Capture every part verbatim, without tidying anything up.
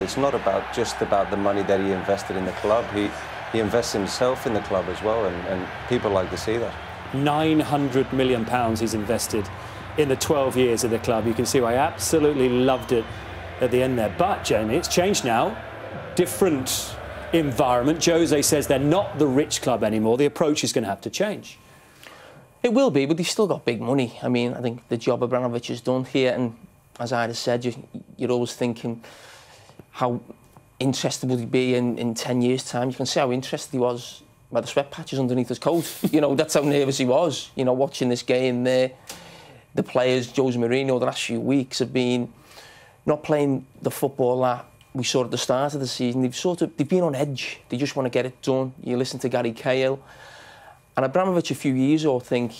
It's not about just about the money that he invested in the club. He, he invests himself in the club as well, and, and people like to see that. nine hundred million pounds he's invested in the twelve years of the club. You can see why I absolutely loved it at the end there. But, Jamie, it's changed now. Different environment. Jose says they're not the rich club anymore. The approach is going to have to change. It will be, but they've still got big money. I mean, I think the job Abramovich has done here, and as I just said, you, you're always thinking how interested would he be in, in ten years' time. You can see how interested he was by the sweat patches underneath his coat. You know, that's how nervous he was, you know, watching this game there. The players, Jose Mourinho, the last few weeks have been not playing the football that we saw at the start of the season. They've sort of, they've been on edge. They just want to get it done. You listen to Gary Cahill. And Abramovich a few years ago, I think,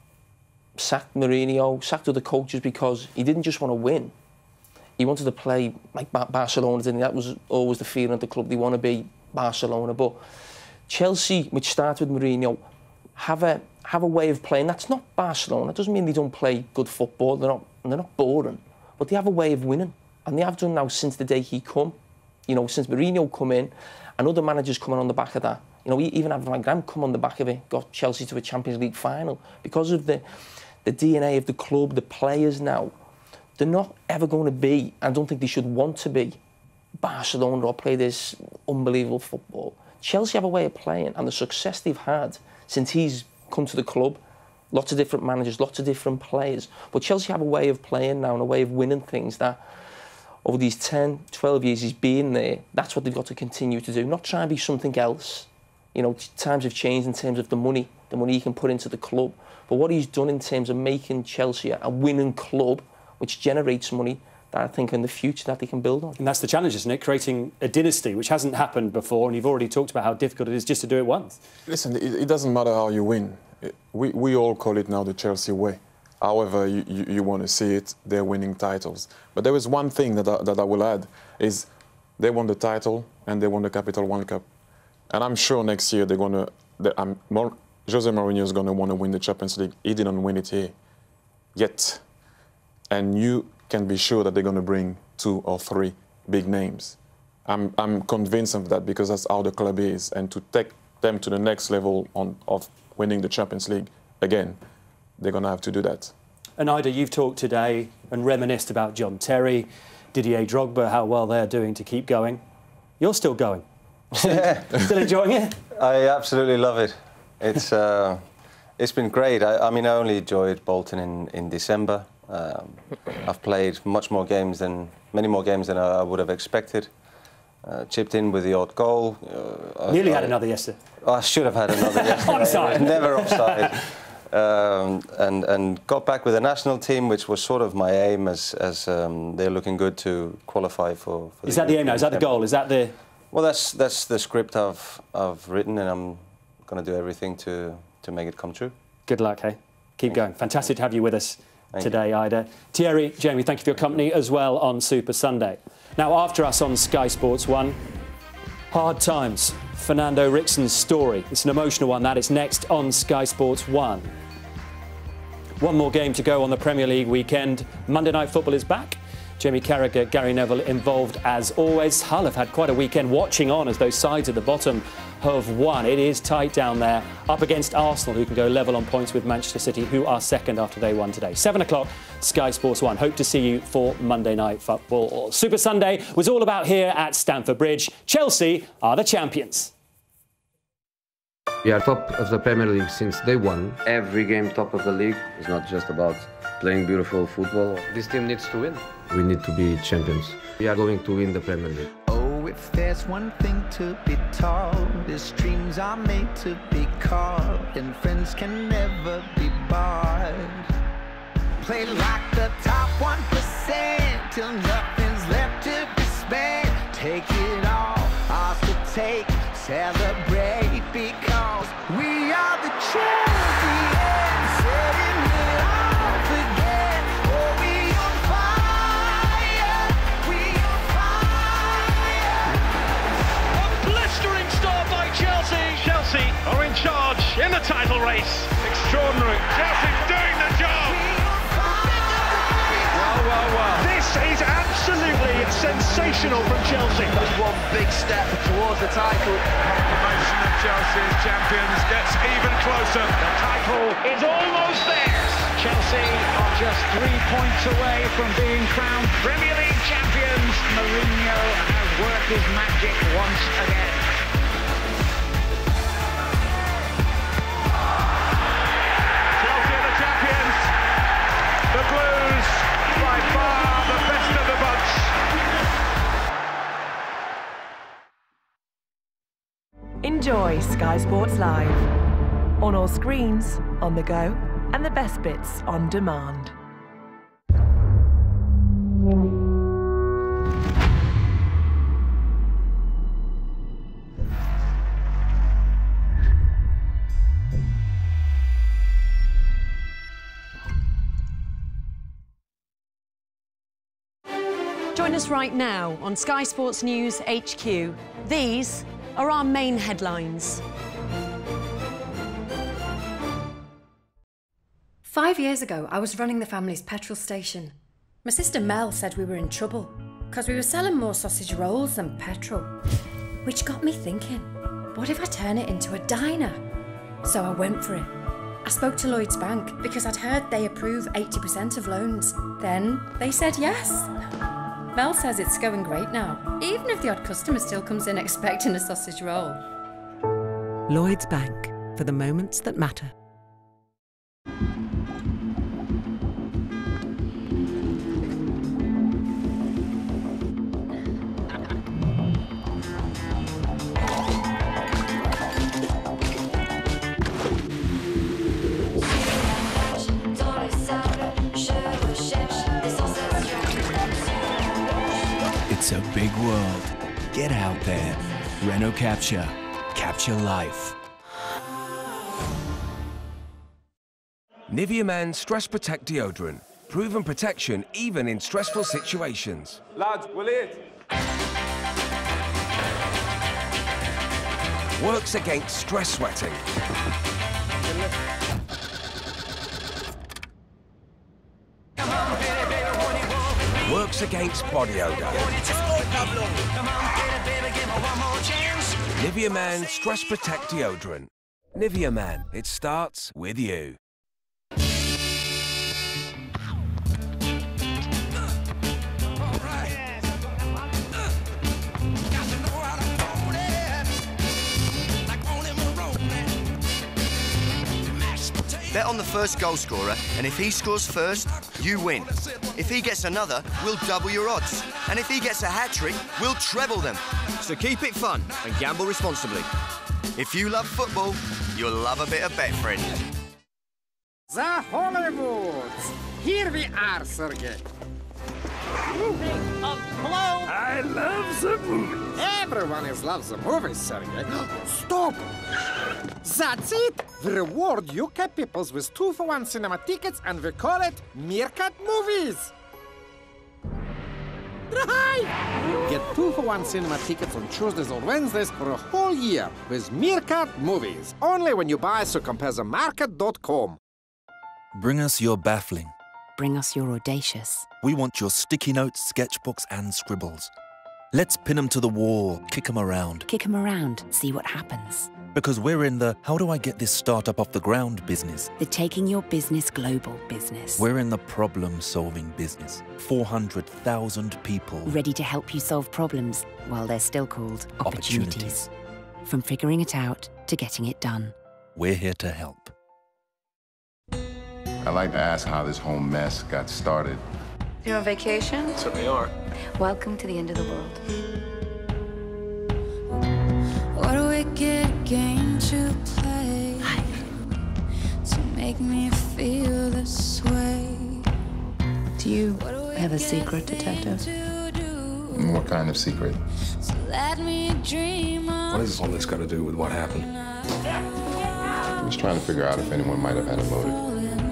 sacked Mourinho, sacked other coaches because he didn't just want to win. He wanted to play like Barcelona did. That was always the feeling at the club. They want to be Barcelona. But Chelsea, which started with Mourinho, have a have a way of playing. That's not Barcelona. It doesn't mean they don't play good football. They're not, they're not boring. But they have a way of winning. And they have done now since the day he come. You know, since Mourinho come in, and other managers coming on the back of that. You know, even Van Gaal come on the back of it, got Chelsea to a Champions League final. Because of the, the D N A of the club, the players now, they're not ever going to be, I don't think they should want to be, Barcelona or play this unbelievable football. Chelsea have a way of playing, and the success they've had since he's come to the club, lots of different managers, lots of different players. But Chelsea have a way of playing now and a way of winning things that over these ten, twelve years he's been there, that's what they've got to continue to do. Not try and be something else. You know, times have changed in terms of the money, the money he can put into the club. But what he's done in terms of making Chelsea a winning club, which generates money, that I think in the future that they can build on. And that's the challenge, isn't it? Creating a dynasty, which hasn't happened before, and you've already talked about how difficult it is just to do it once. Listen, it, it doesn't matter how you win. It, we, we all call it now the Chelsea way. However you, you, you want to see it, they're winning titles. But there is one thing that I, that I will add, is they won the title and they won the Capital One Cup. And I'm sure next year they're going to... They, I'm more, Jose Mourinho is going to want to win the Champions League. He didn't win it here yet. And you can be sure that they're going to bring two or three big names. I'm, I'm convinced of that because that's how the club is. And to take them to the next level on, of winning the Champions League again, they're going to have to do that. And Ida, you've talked today and reminisced about John Terry, Didier Drogba, how well they're doing to keep going. You're still going. Still, still enjoying it? I absolutely love it. It's, uh, it's been great. I, I mean, I only enjoyed Bolton in, in December. Um, I've played much more games than, many more games than I, I would have expected. Uh, chipped in with the odd goal. Uh, Nearly I, had another yesterday. I should have had another yesterday. Offside. Never offside. Um, and, and got back with the national team, which was sort of my aim, as, as um, they're looking good to qualify for... for Is the that the aim now? Is that the goal? Is that the... Well, that's, that's the script I've, I've written, and I'm going to do everything to, to make it come true. Good luck, hey? Keep Thank going. you. Fantastic to have you with us Thank today, you. Ida. Thierry, Jamie, thank you for your company as well on Super Sunday. Now, after us on Sky Sports One, hard times. Fernando Rickson's story. It's an emotional one, that is next on Sky Sports One. One more game to go on the Premier League weekend. Monday Night Football is back. Jamie Carragher, Gary Neville involved as always. Hull have had quite a weekend watching on as those sides at the bottom have won. It is tight down there, up against Arsenal, who can go level on points with Manchester City, who are second after they won today. Seven o'clock, Sky Sports One. Hope to see you for Monday Night Football. Super Sunday was all about here at Stamford Bridge. Chelsea are the champions. We are top of the Premier League since day one. Every game top of the league is not just about playing beautiful football. This team needs to win. We need to be champions. We are going to win the Premier League. Oh, if there's one thing to be taught, is dreams are made to be caught, and friends can never be bought. Play like the top one percent till nothing's left to be spent. Take it all, ours to take, celebrate because we are the champions, setting it off again. Oh, we on fire, we on fire. A blistering start by Chelsea. Chelsea are in charge in the title race. Extraordinary. Chelsea's doing the job. Wow, wow, wow. This is absolutely sensational from Chelsea. That's one big step towards the title. Confirmation of Chelsea as champions gets even closer. The title is almost theirs. Chelsea are just three points away from being crowned Premier League champions. Mourinho has worked his magic once again. Chelsea are the champions. The Blues, by far the best of the bunch. Enjoy Sky Sports Live. On all screens, on the go, and the best bits on demand. Join us right now on Sky Sports News H Q. These are our main headlines. Five years ago, I was running the family's petrol station. My sister Mel said we were in trouble because we were selling more sausage rolls than petrol, which got me thinking, what if I turn it into a diner? So I went for it. I spoke to Lloyds Bank because I'd heard they approve eighty percent of loans. Then they said yes. Mel says it's going great now, even if the odd customer still comes in expecting a sausage roll. Lloyds Bank, for the moments that matter. It's a big world. Get out there. Renault Capture. Capture life. Nivea Man Stress Protect Deodorant. Proven protection even in stressful situations. Lads, we'll eat. Works against stress sweating. Works against body odor. Nivea Man Stress Protect Deodorant. Nivea Man, it starts with you. Bet on the first goal scorer, and if he scores first, you win. If he gets another, we'll double your odds. And if he gets a hat-trick, we'll treble them. So keep it fun and gamble responsibly. If you love football, you'll love a bit of Betfriend. The Hollywoods! Here we are, Sergey. Hello? I love the movies. Everyone is loves the movies, Sergey. Stop! That's it! We reward U K peoples with two for one cinema tickets and we call it Meerkat Movies! Right! Get two for one cinema tickets on Tuesdays or Wednesdays for a whole year with Meerkat Movies. Only when you buy through compare market dot com. Bring us your baffling. Bring us your audacious. We want your sticky notes, sketchbooks and scribbles. Let's pin them to the wall, kick them around. Kick them around, see what happens. Because we're in the how do I get this startup off the ground business. The taking your business global business. We're in the problem-solving business. four hundred thousand people. Ready to help you solve problems while they're still called opportunities. opportunities. From figuring it out to getting it done. We're here to help. I'd like to ask how this whole mess got started. You're on vacation? Certainly are. Welcome to the end of the world. What a wicked game to play to make me feel this way. Do you have a secret, detective? What kind of secret? So let me dream What has all this got to do with what happened? I was trying to figure out if anyone might have had a motive.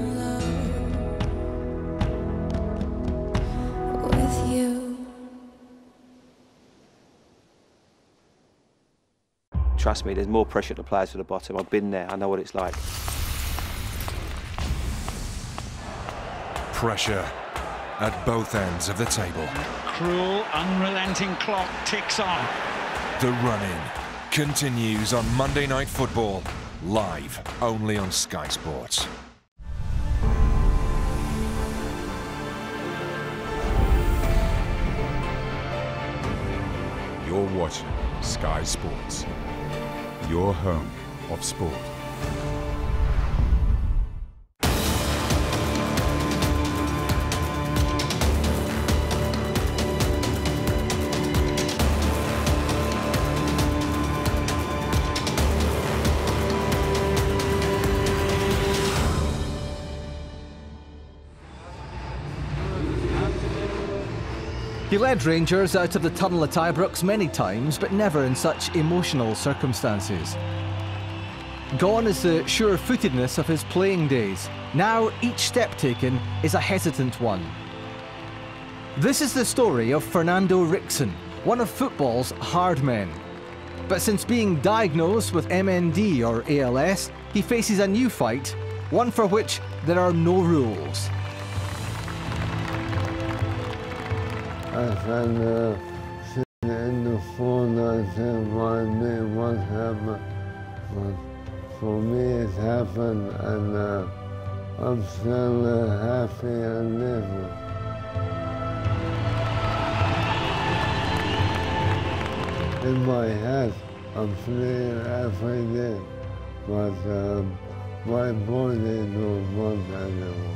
Trust me, there's more pressure at the players at the bottom. I've been there, I know what it's like. Pressure, at both ends of the table. Cruel, unrelenting clock ticks on. The run-in continues on Monday Night Football, live only on Sky Sports. You're watching Sky Sports, your home of sport. He led Rangers out of the tunnel at Ibrox many times, but never in such emotional circumstances. Gone is the sure-footedness of his playing days. Now each step taken is a hesitant one. This is the story of Fernando Ricksen, one of football's hard men. But since being diagnosed with M N D or A L S, he faces a new fight, one for which there are no rules. I found uh, sitting in the phone, I said, why me, what happened? But for me it happened, and uh, I'm still uh, happy and living. In my head, I'm playing every day, but um, my body don't want anymore.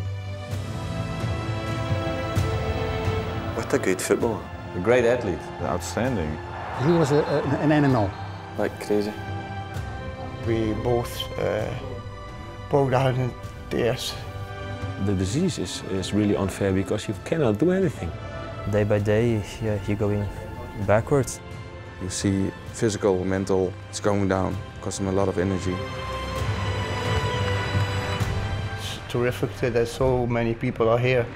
What a good footballer. A great athlete. Outstanding. He was a, a, an animal. Like crazy. We both uh, broke down in tears. The disease is, is really unfair because you cannot do anything. Day by day, yeah, you're going backwards. You see physical, mental, it's going down, costing a lot of energy. It's terrific that so many people are here.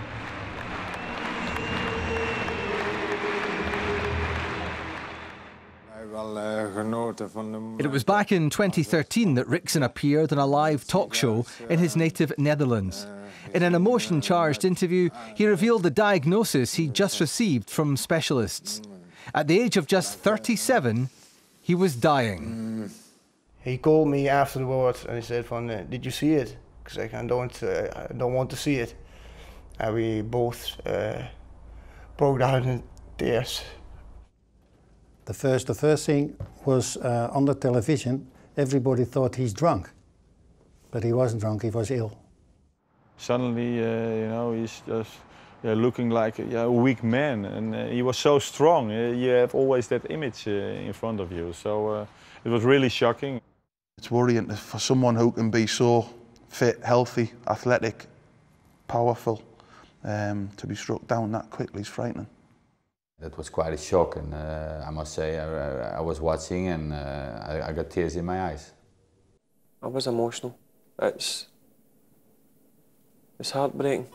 It was back in twenty thirteen that Ricksen appeared on a live talk show in his native Netherlands. In an emotion-charged interview, he revealed the diagnosis he'd just received from specialists. At the age of just thirty-seven, he was dying. He called me afterwards and he said, "Van, uh, did you see it?" Because I don't, uh, I don't want to see it. And we both uh, broke down in tears. The first, the first thing was uh, on the television, everybody thought he's drunk. But he wasn't drunk, he was ill. Suddenly, uh, you know, he's just yeah, looking like yeah, a weak man. And uh, he was so strong. Uh, you have always that image uh, in front of you. So uh, it was really shocking. It's worrying for someone who can be so fit, healthy, athletic, powerful, um, to be struck down that quickly is frightening. That was quite a shock, and uh, I must say I, I was watching and uh, I, I got tears in my eyes. I was emotional. It's, it's heartbreaking.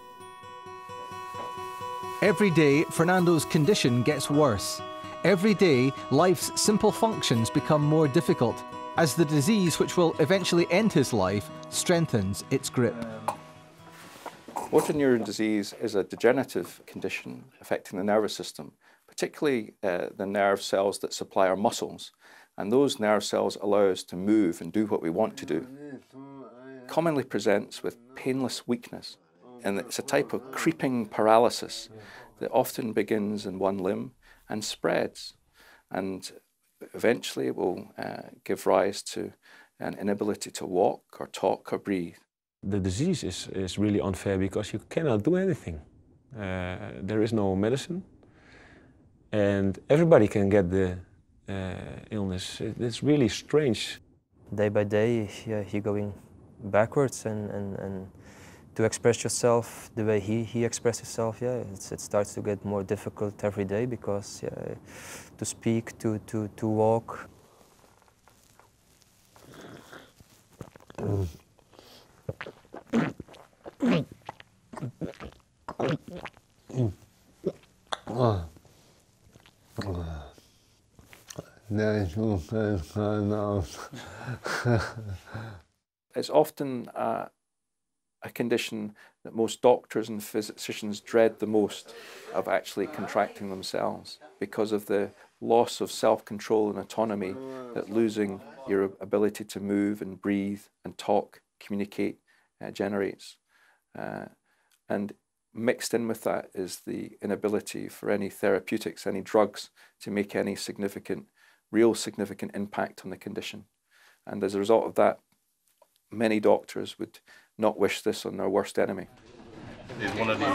Every day, Fernando's condition gets worse. Every day, life's simple functions become more difficult as the disease which will eventually end his life strengthens its grip. Motor neuron disease is a degenerative condition affecting the nervous system, particularly uh, the nerve cells that supply our muscles. And those nerve cells allow us to move and do what we want to do. Commonly presents with painless weakness, and it's a type of creeping paralysis that often begins in one limb and spreads, and eventually will uh, give rise to an inability to walk or talk or breathe. The disease is, is really unfair because you cannot do anything. Uh, there is no medicine, and everybody can get the uh, illness. It, it's really strange. Day by day, yeah, you're going backwards, and, and, and to express yourself the way he, he expressed himself, yeah, it's, it starts to get more difficult every day because yeah, to speak, to, to, to walk. Mm. Oh. It's often uh, a condition that most doctors and physicians dread the most of actually contracting themselves because of the loss of self-control and autonomy that losing your ability to move and breathe and talk, communicate, uh, generates. Uh, and mixed in with that is the inability for any therapeutics, any drugs, to make any significant, real significant impact on the condition. And as a result of that, many doctors would not wish this on their worst enemy. It's one of the,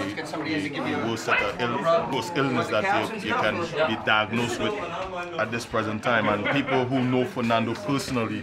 the worst, set of Ill, worst illness that you, you can be diagnosed with at this present time. And people who know Fernando personally,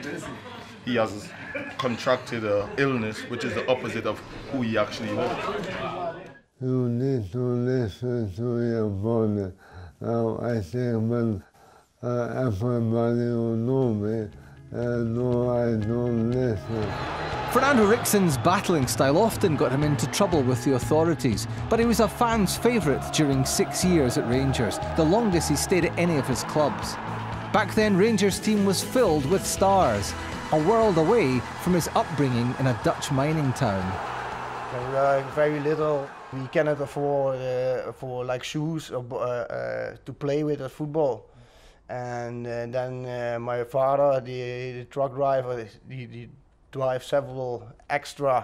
he has contracted an illness which is the opposite of who he actually was. You need to listen to your body. Now, I think when uh, everybody who know me, uh, know I don't listen. Fernando Riksen's battling style often got him into trouble with the authorities, but he was a fan's favourite during six years at Rangers, the longest he stayed at any of his clubs. Back then, Rangers' team was filled with stars, a world away from his upbringing in a Dutch mining town. When we were very little, we cannot afford uh, for like shoes or, uh, uh, to play with at football. And uh, then uh, my father, the, the truck driver, he, he drive several extra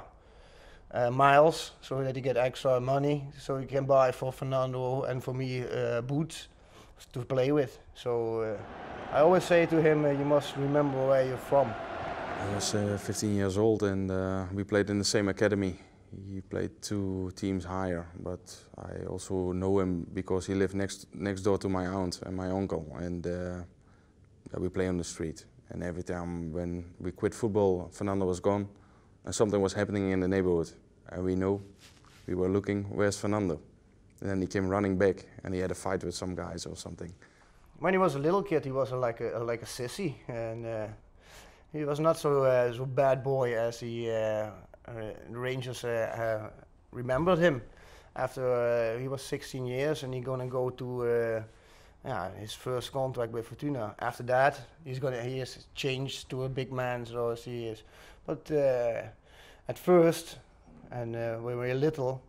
uh, miles so that he get extra money, so he can buy for Fernando and for me uh, boots to play with. So uh, I always say to him, uh, you must remember where you're from. I was uh, fifteen years old and uh, we played in the same academy. He played two teams higher, but I also know him because he lived next next door to my aunt and my uncle, and uh, we play on the street. And every time when we quit football, Fernando was gone, and something was happening in the neighborhood. And we know, we were looking, where's Fernando? And then he came running back, and he had a fight with some guys or something. When he was a little kid, he was a, like a like a sissy, and uh, he was not so uh, so bad boy as the uh, uh, Rangers uh, uh, remembered him. After uh, he was sixteen years, and he's gonna go to. Uh, Yeah, his first contract with Fortuna. After that, he's gonna he has changed to a big man, so as he is. But uh, at first, and uh, when we were little,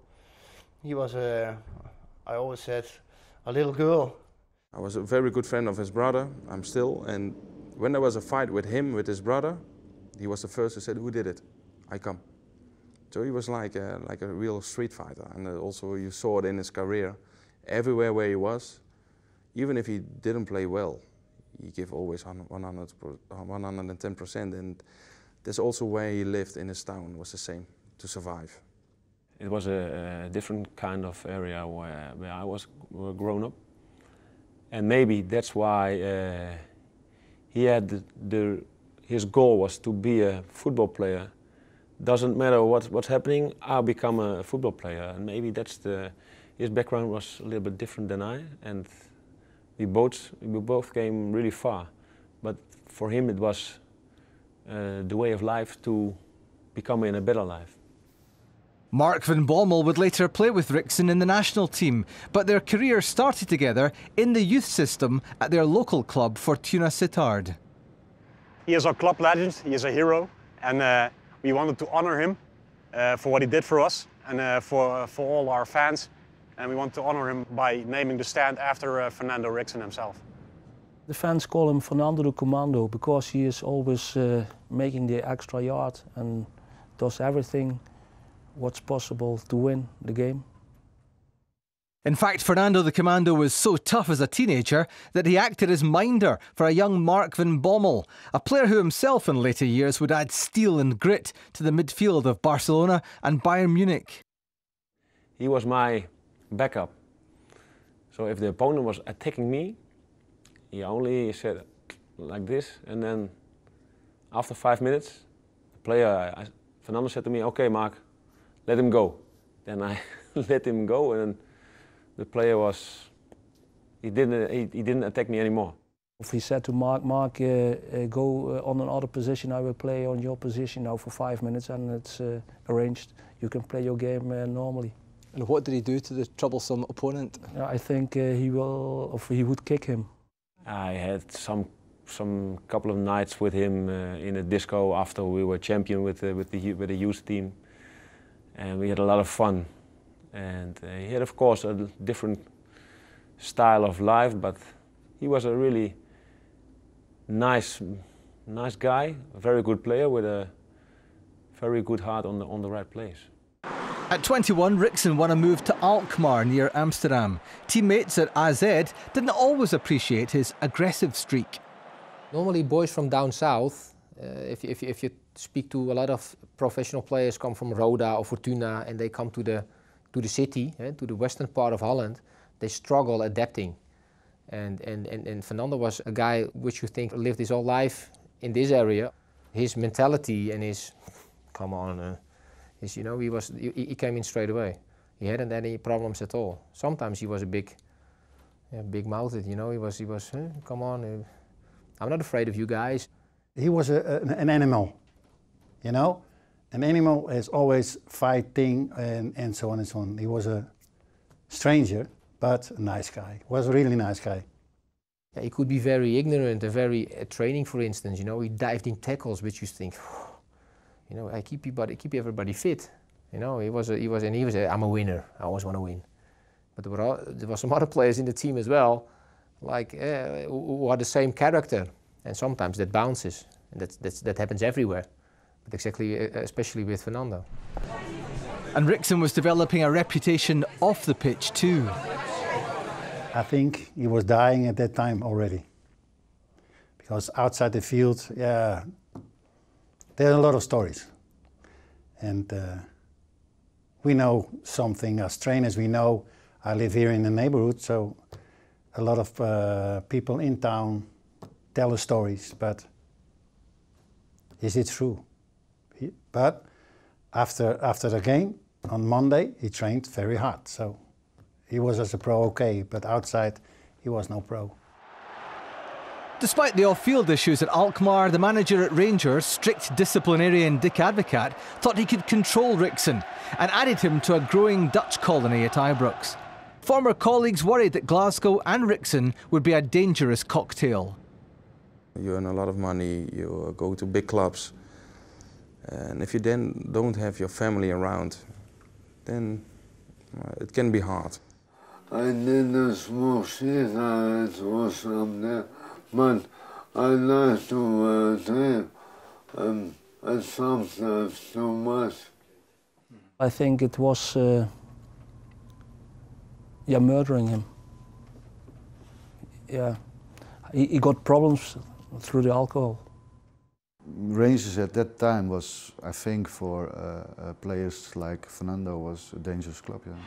he was a, I always said, a little girl. I was a very good friend of his brother. I'm still, and when there was a fight with him with his brother, he was the first who said, "Who did it? I come." So he was like a, like a real street fighter, and also you saw it in his career, everywhere where he was. Even if he didn't play well, he gave always one hundred ten percent, and that's also where he lived in his town, was the same, to survive. It was a, a different kind of area where, where I was grown up, and maybe that's why uh, he had the, the, his goal was to be a football player. Doesn't matter what, what's happening, I'll become a football player, and maybe that's the, his background was a little bit different than I, and We both, we both came really far, but for him it was uh, the way of life to become in a better life. Mark van Bommel would later play with Riksen in the national team, but their careers started together in the youth system at their local club, Fortuna Sittard. He is our club legend, he is a hero, and uh, we wanted to honor him uh, for what he did for us and uh, for, uh, for all our fans. And we want to honor him by naming the stand after uh, Fernando Riksen himself. The fans call him Fernando the Commando because he is always uh, making the extra yard and does everything what's possible to win the game. In fact, Fernando the Commando was so tough as a teenager that he acted as minder for a young Mark van Bommel, a player who himself in later years would add steel and grit to the midfield of Barcelona and Bayern Munich. He was my backup. So if the opponent was attacking me, he only said like this, and then after five minutes, the player, I, Fernando said to me, "Okay, Mark, let him go." Then I let him go, and the player was, he didn't, he, he didn't attack me anymore. If he said to Mark, Mark, uh, uh, go uh, on another position, I will play on your position now for five minutes, and it's uh, arranged. You can play your game uh, normally. And what did he do to the troublesome opponent? Yeah, I think uh, he will, or he would kick him. I had some, some couple of nights with him uh, in a disco after we were champion with the, with the with the youth team, and we had a lot of fun. And uh, he had, of course, a different style of life, but he was a really nice, nice guy, a very good player with a very good heart on the, on the right place. At twenty-one, Ricksen won a move to Alkmaar near Amsterdam. Teammates at A Z didn't always appreciate his aggressive streak. Normally boys from down south, uh, if, if, if you speak to a lot of professional players come from Roda or Fortuna and they come to the, to the city, eh, to the western part of Holland, they struggle adapting. And, and, and, and Fernando was a guy which you think lived his whole life in this area. His mentality and his, come on, uh, his, you know, he, was, he, he came in straight away. He hadn't any problems at all. Sometimes he was a big, yeah, big-mouthed, you know, he was, he was huh, come on, uh, I'm not afraid of you guys. He was a, an, an animal, you know? An animal is always fighting and, and so on and so on. He was a stranger, but a nice guy. He was a really nice guy. Yeah, he could be very ignorant and very, uh, training for instance, you know, he dived in tackles which you think, you know, I keep, everybody, keep everybody fit. You know, he was, a, he was, and he was a, I'm a winner, I always want to win. But there were, all, there were some other players in the team as well, like, uh, who, who are the same character. And sometimes that bounces, and that's, that's, that happens everywhere. But exactly, uh, especially with Fernando. And Ricksen was developing a reputation off the pitch too. I think he was dying at that time already. Because outside the field, yeah, there are a lot of stories. And uh, we know something as trainers, we know, I live here in the neighborhood, so a lot of uh, people in town tell us stories, but is it true? He, but after, after the game, on Monday, he trained very hard. So he was as a pro okay, but outside, he was no pro. Despite the off-field issues at Alkmaar, the manager at Rangers, strict disciplinarian Dick Advocaat, thought he could control Ricksen and added him to a growing Dutch colony at Ibrox. Former colleagues worried that Glasgow and Ricksen would be a dangerous cocktail. You earn a lot of money, you go to big clubs, and if you then don't have your family around, then uh, it can be hard. I didn't smoke cigarettes or something, but I like to uh, drink, um, and sometimes too much. I think it was, uh, yeah, murdering him. Yeah, he, he got problems through the alcohol. Rangers at that time was, I think, for uh, uh, players like Fernando, was a dangerous club. Yeah.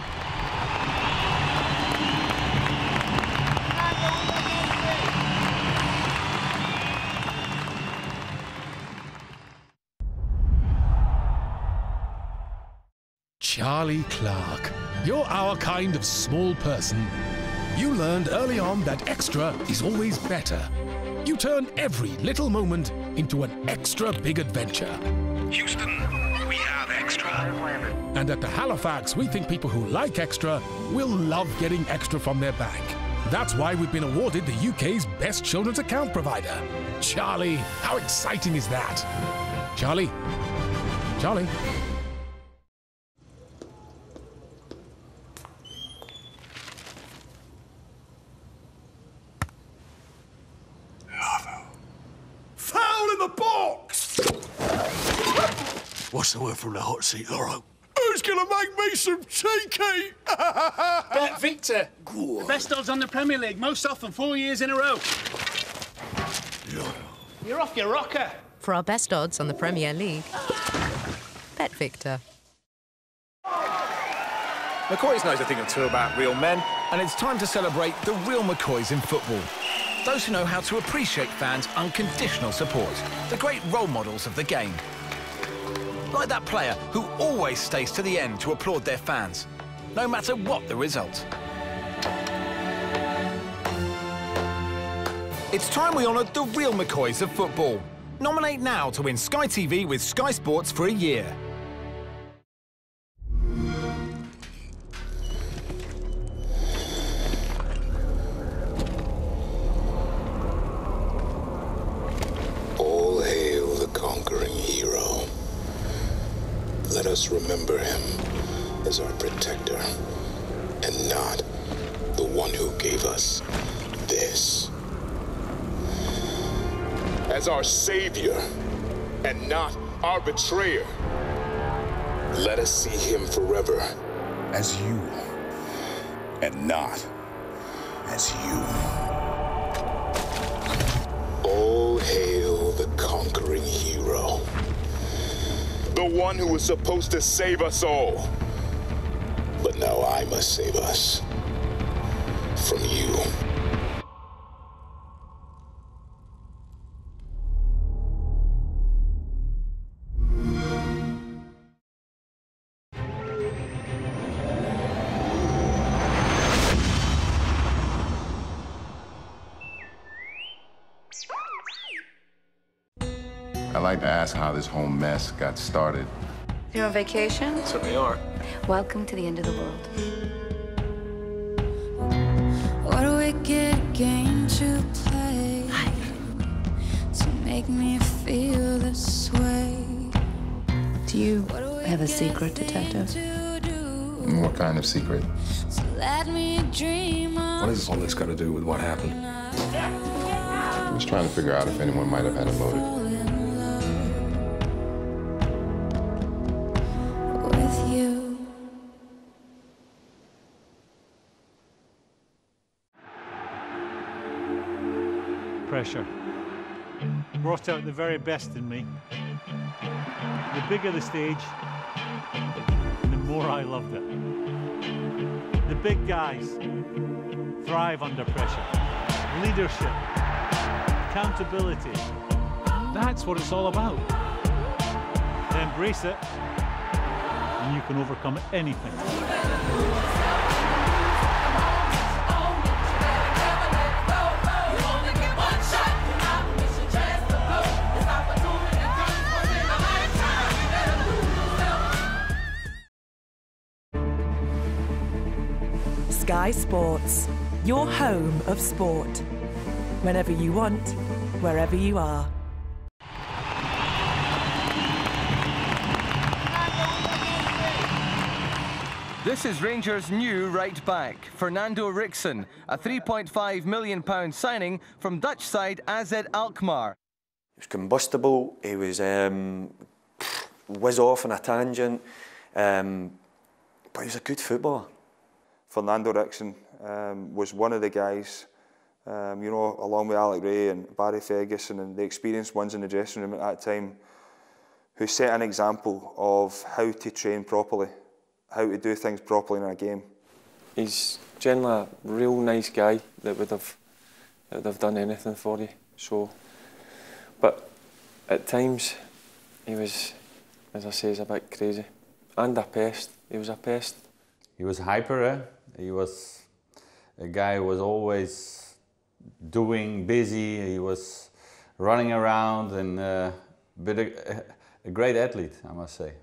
Charlie Clark, you're our kind of small person. You learned early on that extra is always better. You turn every little moment into an extra big adventure. Houston, we have extra. And at the Halifax, we think people who like extra will love getting extra from their bank. That's why we've been awarded the U K's best children's account provider. Charlie, how exciting is that? Charlie, Charlie. What's the word from the hot seat, Laurent? Who's gonna make me some cheeky? Bet Victor. The best odds on the Premier League, most often four years in a row. You're off your rocker. For our best odds on the Premier League, Bet Victor. McCoy's knows a thing or two about real men, and it's time to celebrate the real McCoys in football. Those who know how to appreciate fans' unconditional support, the great role models of the game. Like that player who always stays to the end to applaud their fans, no matter what the result. It's time we honoured the real McCoys of football. Nominate now to win Sky T V with Sky Sports for a year. All hail the conquering hero. Let us us remember him as our protector, and not the one who gave us this. As our savior, and not our betrayer. Let us see him forever as you, and not as you. All hail the conquering hero. The one who was supposed to save us all. But now I must save us from you. I'd like to ask how this whole mess got started. You're on vacation? Certainly are. Welcome to the end of the world. What a wicked game to play to make me feel this way. Do you have a secret, detective? What kind of secret? So let me dream of What has all this got to do with what happened? I'm just trying to figure out if anyone might have had a motive. with you. Pressure brought out the very best in me. The bigger the stage, the more I loved it. The big guys thrive under pressure. Leadership, accountability, that's what it's all about. They embrace it, and you can overcome anything. Sky Sports, your home of sport. Whenever you want, wherever you are. This is Rangers' new right back, Fernando Ricksen, a three point five million pound signing from Dutch side A Z Alkmaar. He was combustible, he was um, whiz off on a tangent, um, but he was a good footballer. Fernando Ricksen um, was one of the guys, um, you know, along with Alec Ray and Barry Ferguson and the experienced ones in the dressing room at that time, who set an example of how to train properly, how to do things properly in a game. He's generally a real nice guy that would have, that would have done anything for you. So, but at times he was, as I say, a bit crazy and a pest. He was a pest. He was hyper. Eh? He was a guy who was always doing, busy. He was running around and uh, but a, a great athlete, I must say.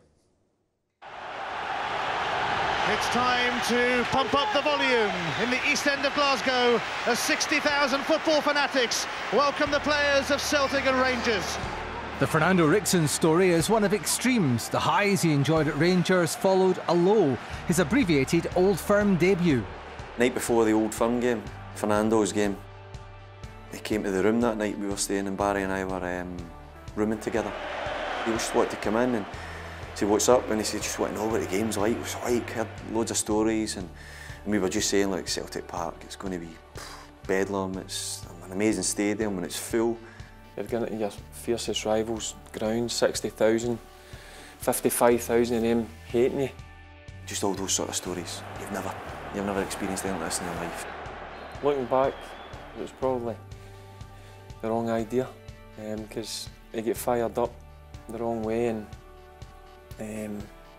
It's time to pump up the volume in the East End of Glasgow as sixty thousand football fanatics welcome the players of Celtic and Rangers. The Fernando Ricksen story is one of extremes. The highs he enjoyed at Rangers followed a low, his abbreviated Old Firm debut. Night before the Old Firm game, Fernando's game, he came to the room that night we were staying and Barry and I were um, rooming together. He just wanted to come in and say what's up, and he said just want to know what the game's like. It was like, heard loads of stories, and, and we were just saying like Celtic Park, it's going to be pff, bedlam, it's an amazing stadium and it's full. You're going to your fiercest rivals' ground, sixty thousand, fifty-five thousand of them hating you. Just all those sort of stories. You've never, you've never experienced anything like this in your life. Looking back, it was probably the wrong idea, because um, you get fired up the wrong way, and um,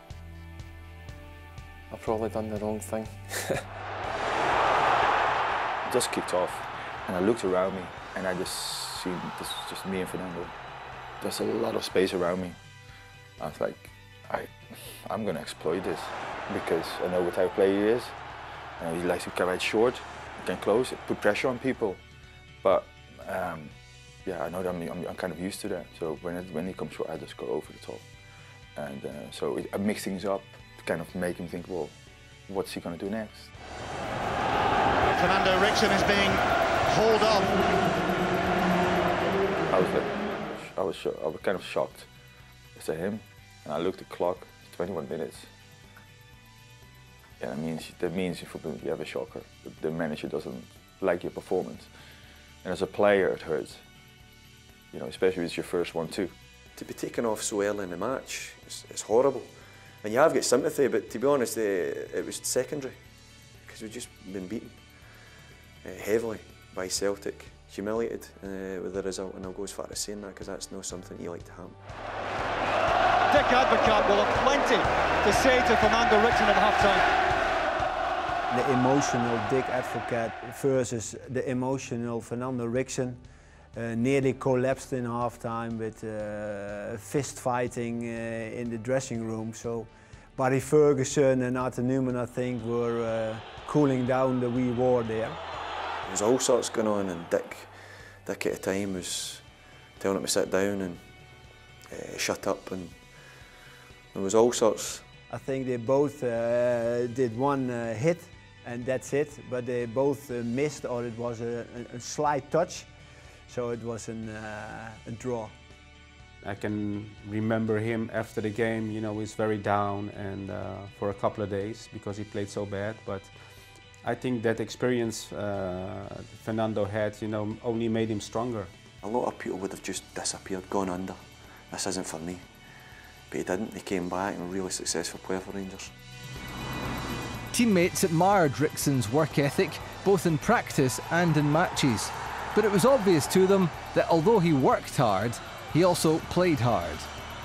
I've probably done the wrong thing. Just kicked off, and I looked around me, and I just seen this just me and Fernando. There's a lot of space around me. I was like, I, I'm going to exploit this because I know what type of player he is. You know, he likes to come out short, can close, put pressure on people. But um, yeah, I know that I'm, I'm, I'm kind of used to that. So when it, when he comes short, I just go over the top. And uh, so it, I mixed things up to kind of make him think, well, what's he going to do next? Fernando Ricksen is being hauled off. I was like, I was, I was kind of shocked. I said him, and I looked at the clock, it's twenty-one minutes. Yeah, that means, that means in football you have a shocker. The, the manager doesn't like your performance. And as a player, it hurts. You know, especially if it's your first one too. To be taken off so early in the match, it's, it's horrible. And you have got sympathy, but to be honest, uh, it was secondary. Because we've just been beaten uh, heavily by Celtic, humiliated uh, with the result, and I'll go as far as saying that because that's not something you like to happen. Dick Advocaat will have plenty to say to Fernando Ricksen at half-time. The emotional Dick Advocaat versus the emotional Fernando Ricksen uh, nearly collapsed in half-time with uh, fist fighting uh, in the dressing room. So Barry Ferguson and Arthur Newman, I think, were uh, cooling down the wee war there. There was all sorts going on, and Dick, Dick at the time was telling him to sit down and uh, shut up, and there was all sorts. I think they both uh, did one uh, hit, and that's it, but they both uh, missed, or it was a, a, a slight touch, so it was an, uh, a draw. I can remember him after the game, you know, he's very down and uh, for a couple of days because he played so bad, but I think that experience uh, Fernando had, you know, only made him stronger. A lot of people would have just disappeared, gone under. This isn't for me. But he didn't, he came back and a really successful player for Rangers. Teammates admired Ricksen's work ethic, both in practice and in matches. But it was obvious to them that although he worked hard, he also played hard.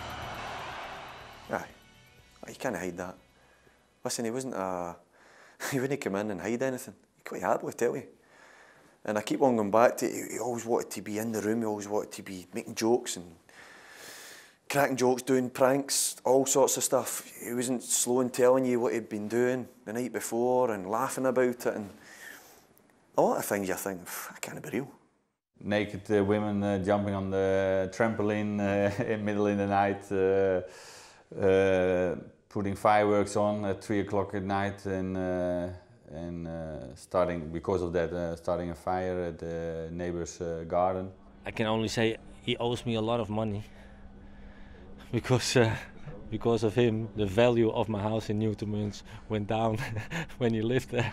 Aye, you can't hide that. Listen, he wasn't a... he wouldn't come in and hide anything. He quite happily tell you. And I keep on going back to it, he always wanted to be in the room, he always wanted to be making jokes and cracking jokes, doing pranks, all sorts of stuff. He wasn't slow in telling you what he'd been doing the night before and laughing about it, and a lot of things you think, that can't be real. Naked uh, women uh, jumping on the trampoline uh, in middle in the night, uh, uh, putting fireworks on at three o'clock at night, and uh, and uh, starting because of that, uh, starting a fire at the neighbor's uh, garden. I can only say he owes me a lot of money. Because, uh, because of him, the value of my house in Newton went down when he lived there.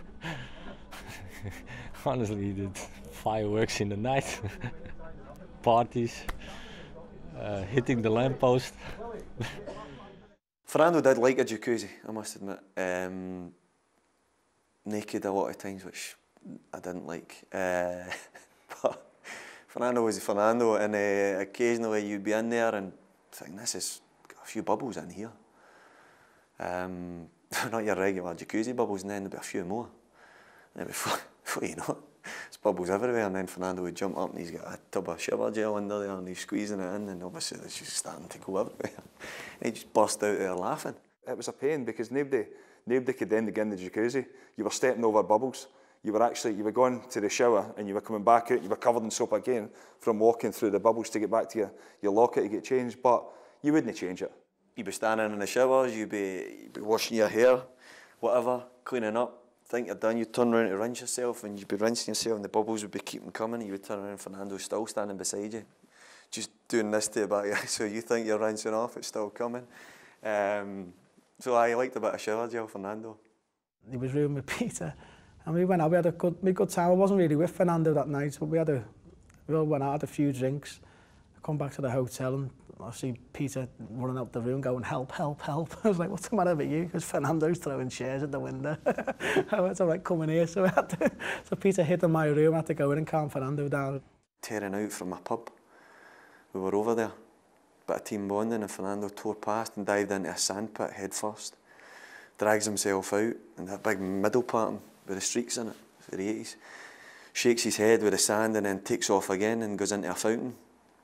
Honestly, he did fireworks in the night, parties, uh, hitting the lamppost. Fernando did like a jacuzzi, I must admit. Um, naked a lot of times, which I didn't like. Uh, but Fernando was Fernando, and uh, occasionally you'd be in there and think, this has got a few bubbles in here. Um, not your regular jacuzzi bubbles, and then there'd be a few more. And then before, before you know it, there's bubbles everywhere, and then Fernando would jump up and he's got a tub of shower gel under there and he's squeezing it in, and obviously it's just starting to go everywhere. And he just burst out there laughing. It was a pain because nobody, nobody could then get in the jacuzzi. You were stepping over bubbles. You were actually, you were going to the shower and you were coming back out, you were covered in soap again from walking through the bubbles to get back to your, your locker to get changed, but you wouldn't change it. You'd be standing in the showers, you'd be, you'd be washing your hair, whatever, cleaning up. Think you're done, you'd turn around to rinse yourself and you'd be rinsing yourself and the bubbles would be keeping coming. You would turn around and Fernando's still standing beside you, just doing this to your back, so you think you're rinsing off, it's still coming. Um, so I liked a bit of shower gel, Fernando. He was rooming with Peter. And we went out, we had a good, we had a good time. I wasn't really with Fernando that night, but we had a, we all went out, had a few drinks. I come back to the hotel and I see Peter running out the room going, help, help, help. I was like, what's the matter with you? Because Fernando's throwing chairs at the window. I was like, come in here. So, we had to, so Peter hid in my room, I had to go in and calm Fernando down. Tearing out from a pub. We were over there, bit of team bonding, and Fernando tore past and dived into a sandpit head first. Drags himself out, and that big middle pattern with the streaks in it, for the eighties. Shakes his head with the sand and then takes off again and goes into a fountain.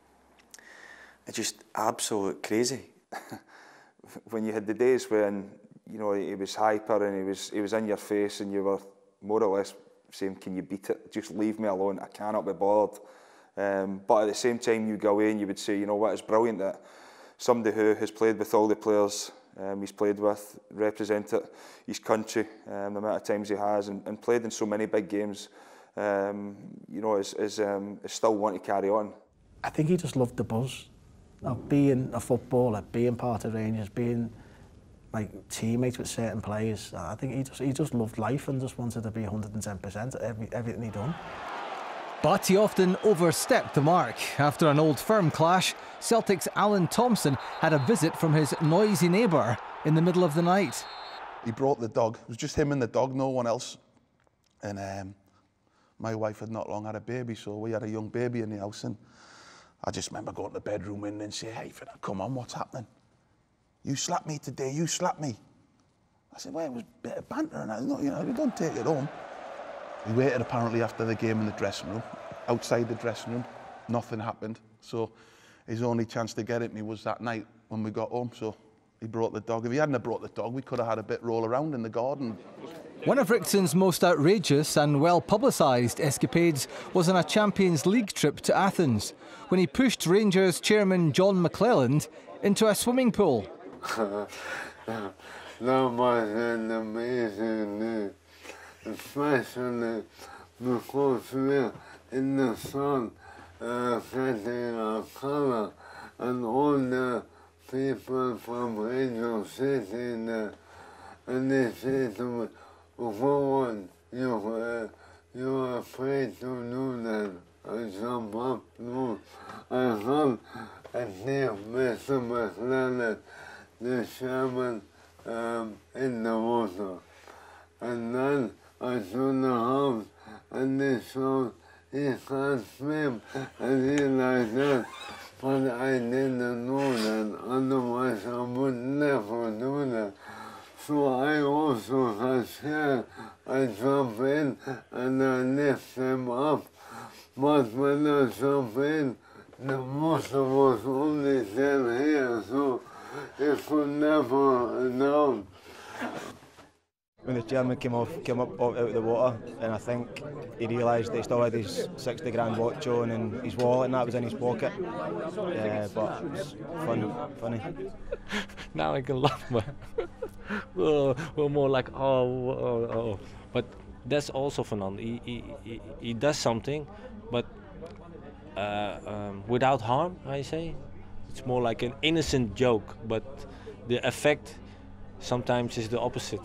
It's just absolute crazy. When you had the days when, you know, he was hyper and he was, he was in your face and you were more or less saying, can you beat it? Just leave me alone, I cannot be bothered. Um, but at the same time you go away and you would say, you know what, it's brilliant that somebody who has played with all the players um, he's played with, represented his country um, the amount of times he has, and, and played in so many big games, um, you know, is, is, um, is still wanting to carry on. I think he just loved the buzz of being a footballer, being part of Rangers, being like teammates with certain players. I think he just he just loved life and just wanted to be one hundred and ten percent at every, everything he done. But he often overstepped the mark. After an Old Firm clash, Celtic's Alan Thompson had a visit from his noisy neighbour in the middle of the night. He brought the dog. It was just him and the dog, no one else. And um, my wife had not long had a baby, so we had a young baby in the house. And I just remember going to the bedroom window and saying, "Hey, come on, what's happening? You slapped me today, you slapped me." I said, "Well, it was a bit of banter, and I, you know, you don't take it home." We waited apparently after the game in the dressing room. Outside the dressing room, nothing happened. So his only chance to get at me was that night when we got home. So he brought the dog. If he hadn't have brought the dog, we could have had a bit roll around in the garden. One of Rickson's most outrageous and well-publicised escapades was on a Champions League trip to Athens, when he pushed Rangers chairman John McClelland into a swimming pool. That was an amazing day, especially because we're in the sun, uh, getting our colour, and all the people from Rangers sitting there, and they say to me, "Go on, you, uh, you're afraid to do that." I jump up, no, I come and see Mister McClelland, the chairman, um, in the water. And then I turn the house and they showed he can't swim, and he like that. But I didn't know that, otherwise I would never do that. So I also got scared. I jump in and I lift him up. But when I jump in, the water was only ten here, so it could never down. When the chairman came off, came up out of the water, and I think he realised that he still had his sixty grand watch on and his wallet, and that was in his pocket. Uh, but it was fun, funny. Now I can laugh, but well, well, more like oh, oh, oh. But that's also Fernando. He, he, he, he does something, but uh, um, without harm, I say. It's more like an innocent joke, but the effect sometimes is the opposite.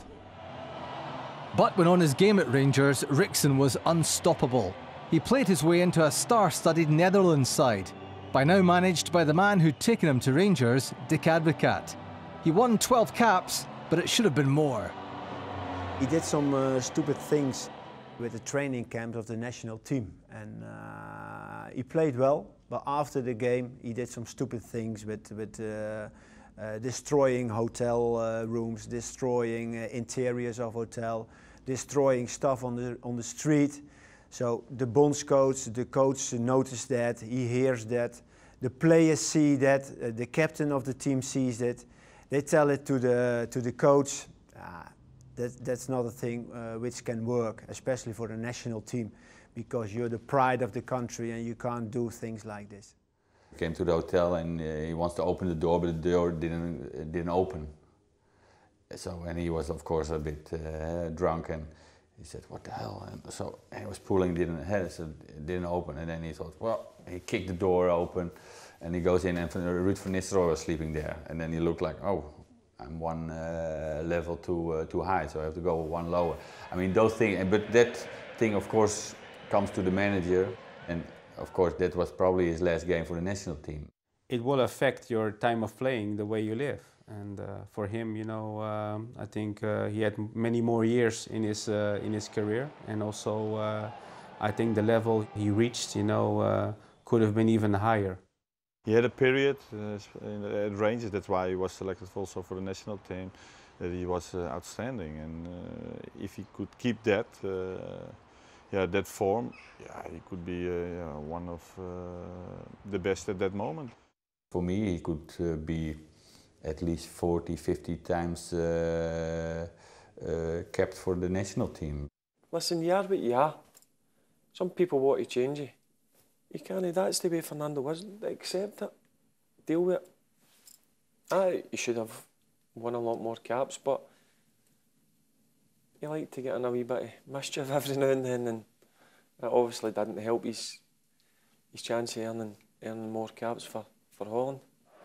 But when on his game at Rangers, Rickson was unstoppable. He played his way into a star-studded Netherlands side, by now managed by the man who'd taken him to Rangers, Dick Advocaat. He won twelve caps, but it should have been more. He did some uh, stupid things with the training camp of the national team, and uh, he played well, but after the game he did some stupid things with, with uh, uh, destroying hotel uh, rooms, destroying uh, interiors of hotel, destroying stuff on the on the street. So the bondscoach, the coach noticed that, he hears that, the players see that, uh, the captain of the team sees that. They tell it to the to the coach. Uh, that that's not a thing uh, which can work, especially for the national team, because you're the pride of the country and you can't do things like this. He came to the hotel and uh, he wants to open the door, but the door didn't uh, didn't open. So, and he was of course a bit uh, drunk, and he said, "What the hell?" And so and he was pulling, didn't head, so it didn't open. And then he thought, well, he kicked the door open, and he goes in, and Ruud van Nistelrooy was sleeping there. And then he looked like, oh, I'm one uh, level too uh, too high, so I have to go one lower. I mean, those things. But that thing, of course, comes to the manager, and of course, that was probably his last game for the national team. It will affect your time of playing, the way you live. And uh, for him, you know, um, I think uh, he had many more years in his uh, in his career, and also uh, I think the level he reached, you know, uh, could have been even higher. He had a period uh, in, at Rangers, that's why he was selected also for the national team, that he was uh, outstanding, and uh, if he could keep that, uh, yeah, that form, yeah, he could be uh, yeah, one of uh, the best at that moment. For me, he could uh, be at least forty, fifty times uh, uh, kept for the national team. Listen, you are what you are. Some people want to change you. You can't, that's the way Fernando was. Accept it. Deal with it. Aye, he should have won a lot more caps, but he liked to get in a wee bit of mischief every now and then, and that obviously didn't help his his chance of earning, earning more caps for, for Holland.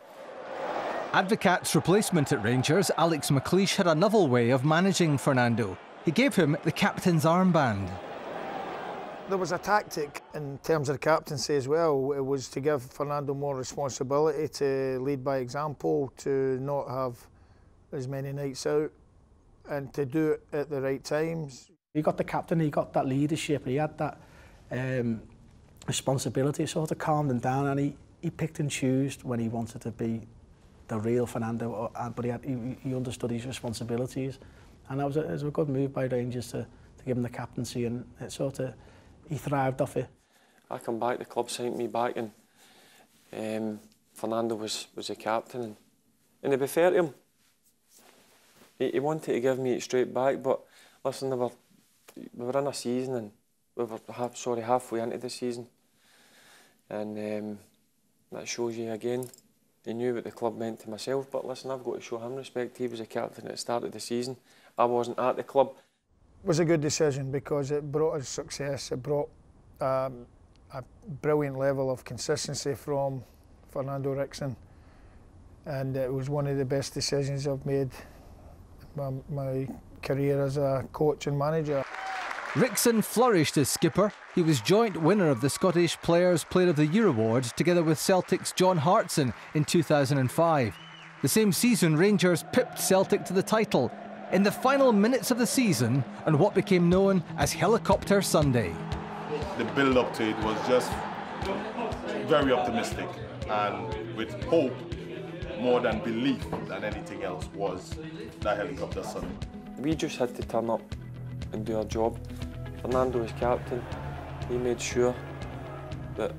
Advocaat's replacement at Rangers, Alex McLeish, had a novel way of managing Fernando. He gave him the captain's armband. There was a tactic in terms of the captaincy as well. It was to give Fernando more responsibility, to lead by example, to not have as many nights out, and to do it at the right times. He got the captain, he got that leadership, he had that um, responsibility, sort of calmed him down, and he, he picked and chose when he wanted to be the real Fernando, but he, had, he, he understood his responsibilities, and that was a, it was a good move by Rangers to, to give him the captaincy, and it sort of, he thrived off it. I come back, the club signed me back, and um, Fernando was, was the captain, and, and to be fair to him, he, he wanted to give me it straight back, but listen, we were, we were in a season, and we were half, sorry, halfway into the season, and um, that shows you again, he knew what the club meant to myself, but listen, I've got to show him respect. He was a captain at the start of the season. I wasn't at the club. It was a good decision because it brought us success. It brought um, a brilliant level of consistency from Fernando Ricksen, and it was one of the best decisions I've made in my, my career as a coach and manager. Ricksen flourished as skipper. He was joint winner of the Scottish Players Player of the Year award together with Celtic's John Hartson in two thousand five. The same season, Rangers pipped Celtic to the title in the final minutes of the season on what became known as Helicopter Sunday. The build-up to it was just very optimistic, and with hope more than belief than anything else was that Helicopter Sunday. We just had to turn up and do our job. Fernando was captain. He made sure that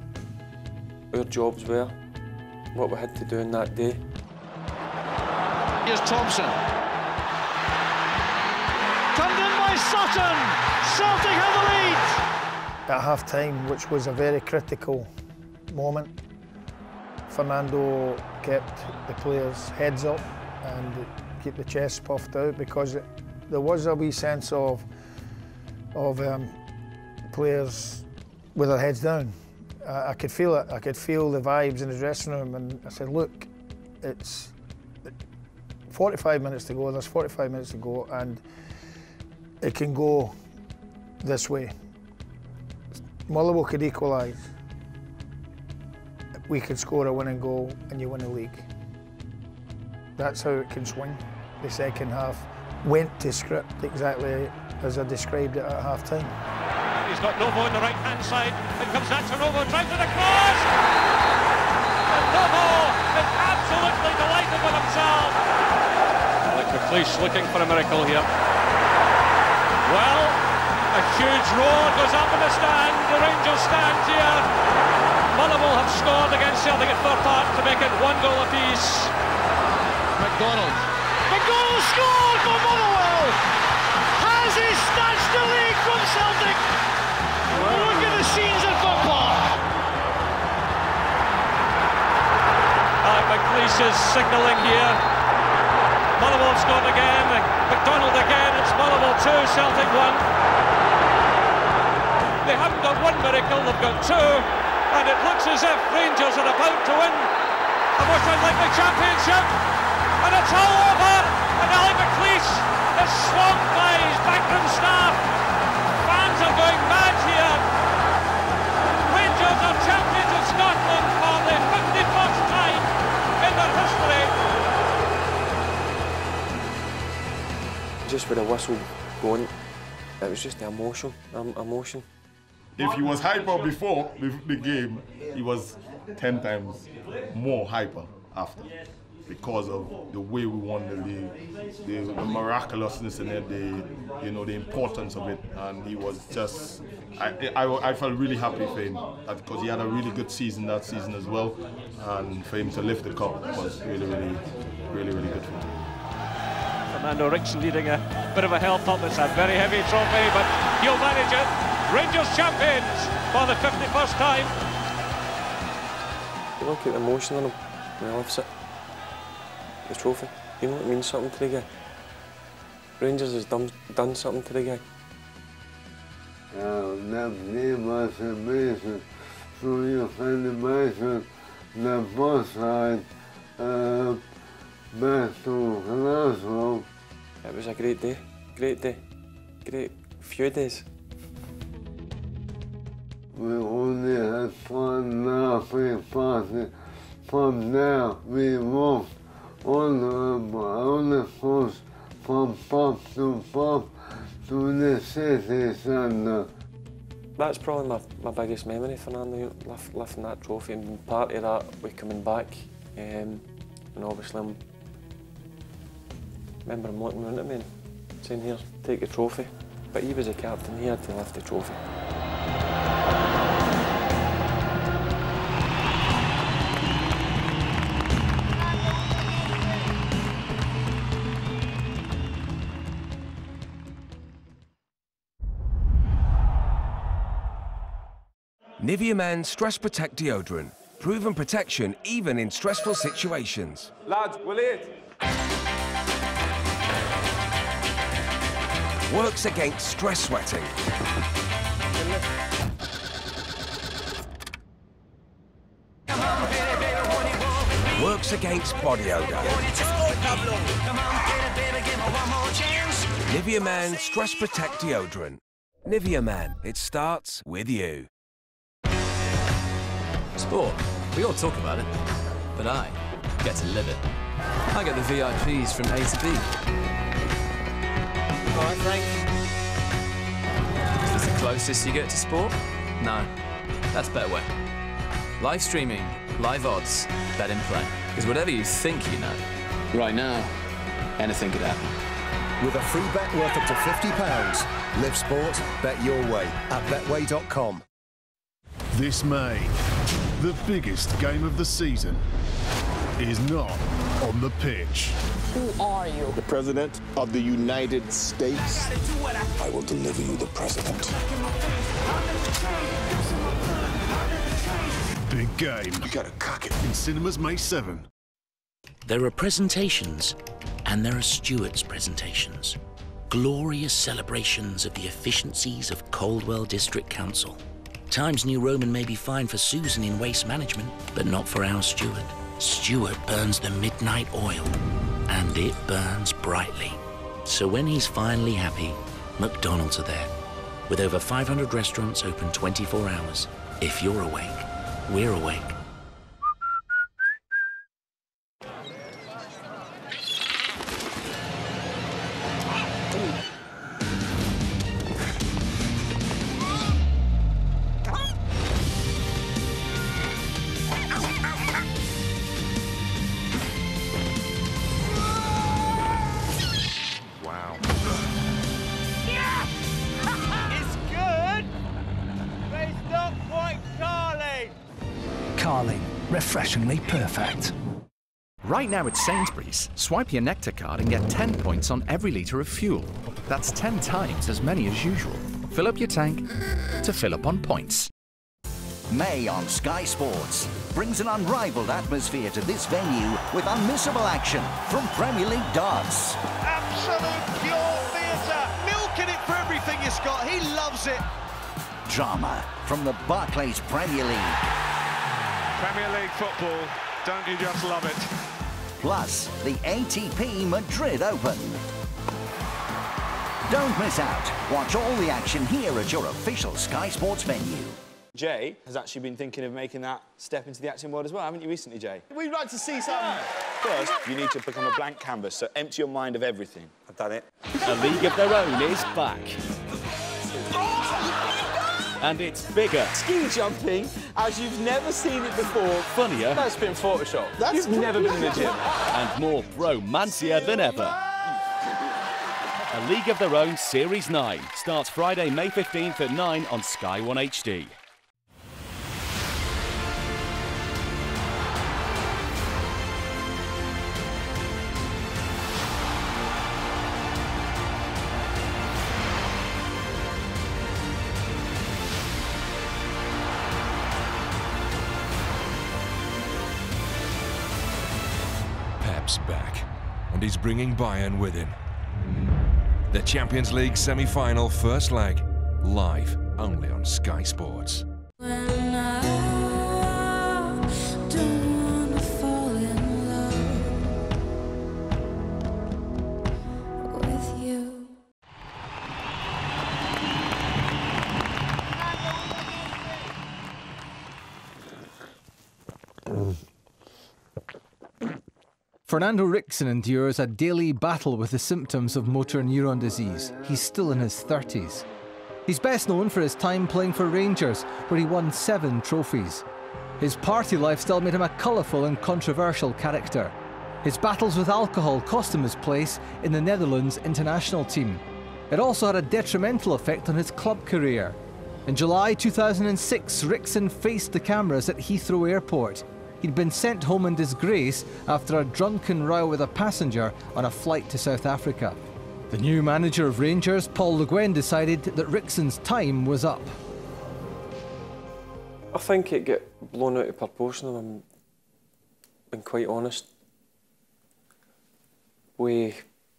our jobs were what we had to do in that day. Here's Thompson. Turned in by Sutton. Celtic have the lead. At half-time, which was a very critical moment, Fernando kept the players' heads up and kept the chest puffed out, because it, there was a wee sense of of um, players with their heads down. I, I could feel it. I could feel the vibes in the dressing room, and I said, "Look, it's forty-five minutes to go. There's forty-five minutes to go, and it can go this way. Motherwell could equalise. We could score a winning goal, and you win the league. That's how it can swing." The second half went to script exactly as I described it at half-time. He's got Novo on the right-hand side. It comes back to Novo, trying to the cross! And Novo is absolutely delighted with himself. Alec McLeish looking for a miracle here. Well, a huge roar goes up in the stand. The Rangers stand here. Motherwell have scored against Celtic at Fir Park to make it one goal apiece. McDonald. McDonald scored for Motherwell! Has he snatched the league from Celtic? Look at the scenes at Fir Park. Alec McLeish is signalling here. Motherwell scored again. McDonald again. It's Motherwell two, Celtic one. They haven't got one miracle, they've got two. And it looks as if Rangers are about to win a most unlikely championship. And it's all over. And Alec McLeish is swamped by his backroom staff. Fans are going mad here. Rangers are champions of Scotland for the fifty-first time in their history. Just with a whistle going, it was just the emotion, um, emotion. If he was hyper before the, the game, he was ten times more hyper after, because of the way we won the league, the, the miraculousness in it, the you know the importance of it, and he was just. I, I, I felt really happy for him because he had a really good season that season as well, and for him to lift the cup was really, really, really, really good for him. Fernando Ricksen leading a bit of a health up. It's a very heavy trophy, but he'll manage it. Rangers champions for the fifty-first time. You look at the emotion on him when he lifts it. the trophy. You know it means something to the guy. Rangers has done, done something to the guy. Uh, that game was amazing. So you can imagine the bus ride uh, back to Glasgow. It was a great day, great day, great few days. We only had fun laughing, party. From there, we walked on the, on the coast from pub to pub to the city centre. That's probably my, my biggest memory, Fernando, lift, lifting that trophy and being part of that, we coming back. Um, and obviously, I remember him looking around at me and saying, here, take the trophy. But he was a captain, he had to lift the trophy. Nivea Man Stress Protect Deodorant. Proven protection even in stressful situations. Lads, we'll eat. Works against stress sweating. Works against body odor. Nivea Man Stress Protect Deodorant. Nivea Man, it starts with you. Sport. We all talk about it, but I get to live it. I get the V I Ps from A to B. All right, Frank. Is this the closest you get to sport? No, that's Betway. Live streaming, live odds, bet in play. Because whatever you think you know, right now, anything could happen. With a free bet worth up to fifty pounds, live sport, bet your way at betway dot com. This May, the biggest game of the season is not on the pitch. Who are you? The President of the United States. I will deliver you the President. Big game. You gotta cock it. In cinemas May seventh. There are presentations, and there are stewards' presentations. Glorious celebrations of the efficiencies of Caldwell District Council. Times New Roman may be fine for Susan in waste management, but not for our steward. Stewart burns the midnight oil, and it burns brightly. So when he's finally happy, McDonald's are there. With over five hundred restaurants open twenty-four hours. If you're awake, we're awake. Refreshingly perfect. Right now at Sainsbury's, swipe your Nectar card and get ten points on every litre of fuel. That's ten times as many as usual. Fill up your tank to fill up on points. May on Sky Sports brings an unrivaled atmosphere to this venue with unmissable action from Premier League darts. Absolute pure theatre, milking it for everything he's got. He loves it. Drama from the Barclays Premier League. Premier League football, don't you just love it? Plus, the A T P Madrid Open. Don't miss out. Watch all the action here at your official Sky Sports venue. Jay has actually been thinking of making that step into the acting world as well, haven't you, recently, Jay? We'd like to see something. First, you need to become a blank canvas, so empty your mind of everything. I've done it. A League of Their Own is back. And it's bigger. Ski jumping, as you've never seen it before. Funnier. That's been Photoshop. That's you've never been in the gym. And more romancier than ever. A League of Their Own Series nine starts Friday, May fifteenth at nine on Sky one H D. Pep's back, and he's bringing Bayern with him. The Champions League semi-final first leg, live only on Sky Sports. Fernando Ricksen endures a daily battle with the symptoms of motor neuron disease. He's still in his thirties. He's best known for his time playing for Rangers, where he won seven trophies. His party lifestyle made him a colourful and controversial character. His battles with alcohol cost him his place in the Netherlands international team. It also had a detrimental effect on his club career. In July two thousand six, Ricksen faced the cameras at Heathrow Airport. He'd been sent home in disgrace after a drunken row with a passenger on a flight to South Africa. The new manager of Rangers, Paul Le Guen, decided that Ricksen's time was up. I think it got blown out of proportion, if I'm being quite honest. We,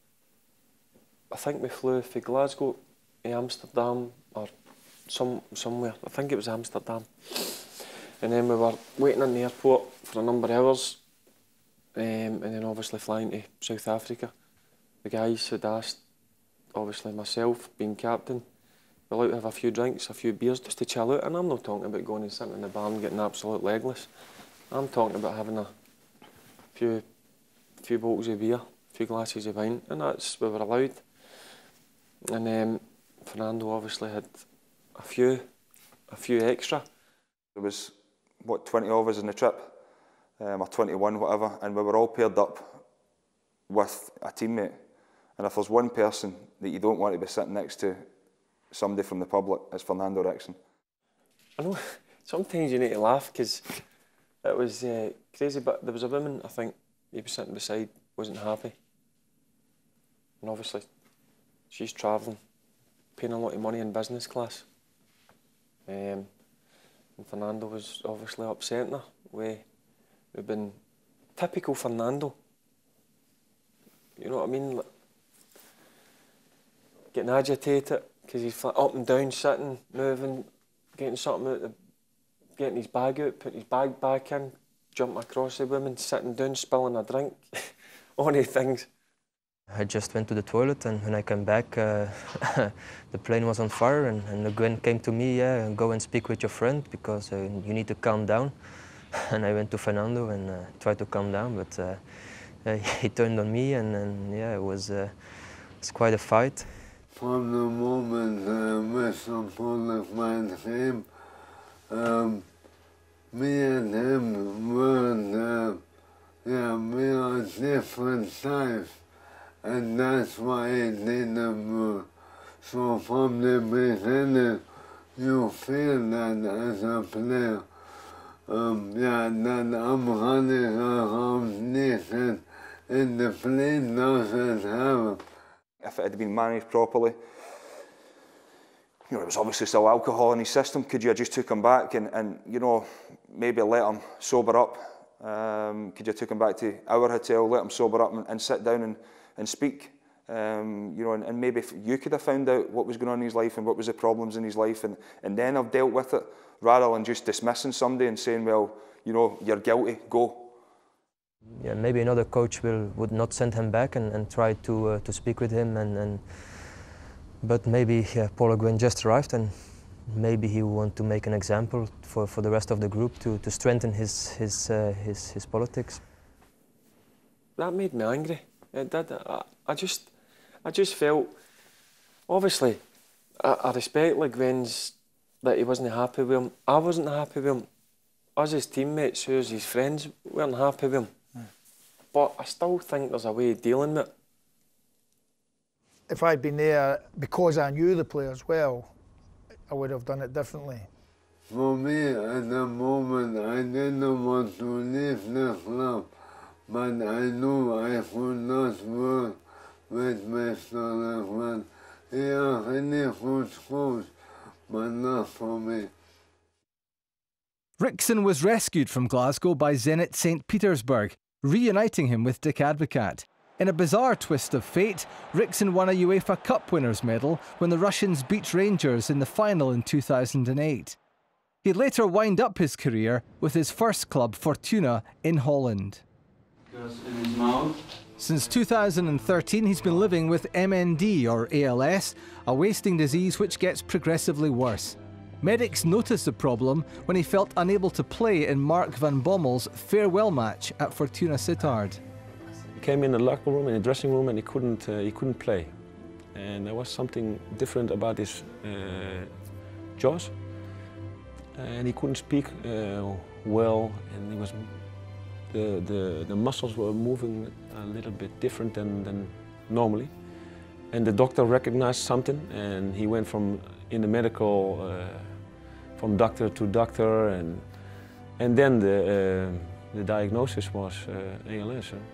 I think we flew from Glasgow to Amsterdam, or some, somewhere, I think it was Amsterdam. And then we were waiting in the airport for a number of hours, um, and then obviously flying to South Africa. The guys had asked, obviously myself, being captain, we'll out to have a few drinks, a few beers just to chill out. And I'm not talking about going and sitting in the bar and getting absolute legless. I'm talking about having a few, few bottles of beer, a few glasses of wine, and that's we were allowed. And um, Fernando obviously had a few, a few extra. There was, what, twenty of us in the trip, um, or twenty-one, whatever, and we were all paired up with a teammate. And if there's one person that you don't want to be sitting next to somebody from the public, it's Fernando Ricksen. I know, sometimes you need to laugh because it was uh, crazy, but there was a woman, I think, he was sitting beside, wasn't happy. And obviously, she's travelling, paying a lot of money in business class. Um, And Fernando was obviously upsetting her. We, we've been typical Fernando. You know what I mean? Like, getting agitated because he's up and down, sitting, moving, getting something out, the, getting his bag out, putting his bag back in, jumping across the women, sitting down, spilling a drink, all these things. I just went to the toilet, and when I came back, uh, the plane was on fire, and, and Le Guen came to me, yeah, go and speak with your friend, because uh, you need to calm down. And I went to Fernando and uh, tried to calm down, but uh, uh, he turned on me, and, and yeah, it was, uh, it was quite a fight. From the moment uh, Mister Paul came, um, me and him were, uh, yeah, we are different types. And that's why it didn't move. So from the beginning, you feel that as a player. Um, yeah, that I'm running around naked and the plane doesn't have it. If it had been managed properly, you know, there was obviously still alcohol in his system. Could you have just took him back and, and you know, maybe let him sober up? Um, could you have took him back to our hotel, let him sober up and, and sit down and and speak, um, you know, and, and maybe if you could have found out what was going on in his life and what was the problems in his life, and, and then have dealt with it, rather than just dismissing somebody and saying, well, you know, you're guilty, go. Yeah, maybe another coach will would not send him back and, and try to uh, to speak with him, and, and but maybe yeah, Paul Le Guen just arrived, and maybe he will want to make an example for, for the rest of the group to, to strengthen his his, uh, his his politics. That made me angry. It did. I, I just, I just felt, obviously, I, I respect Le Guen's that he wasn't happy with him. I wasn't happy with him. Us as teammates, who was his friends, weren't happy with him. Mm. But I still think there's a way of dealing with it. If I'd been there because I knew the players well, I would have done it differently. For me, at the moment, I didn't want to leave the club. But I knew I could not work with Mister Le Guen. He is a really good coach, but not for me. Ricksen was rescued from Glasgow by Zenit Saint Petersburg. reuniting him with Dick Advocaat. In a bizarre twist of fate, Ricksen won a UEFA Cup winners' medal when the Russians beat Rangers in the final in two thousand eight. He'd later wind up his career with his first club, Fortuna, in Holland. Since two thousand thirteen, he's been living with M N D, or A L S, a wasting disease which gets progressively worse. Medics noticed the problem when he felt unable to play in Mark van Bommel's farewell match at Fortuna Sittard. He came in the locker room, in the dressing room, and he couldn't, uh, he couldn't play. And there was something different about his uh, jaws. And he couldn't speak uh, well, and he was, the, the, the muscles were moving a little bit different than, than normally. And the doctor recognized something, and he went from in the medical, uh, from doctor to doctor, and and then the uh, the diagnosis was uh, A L S. Huh?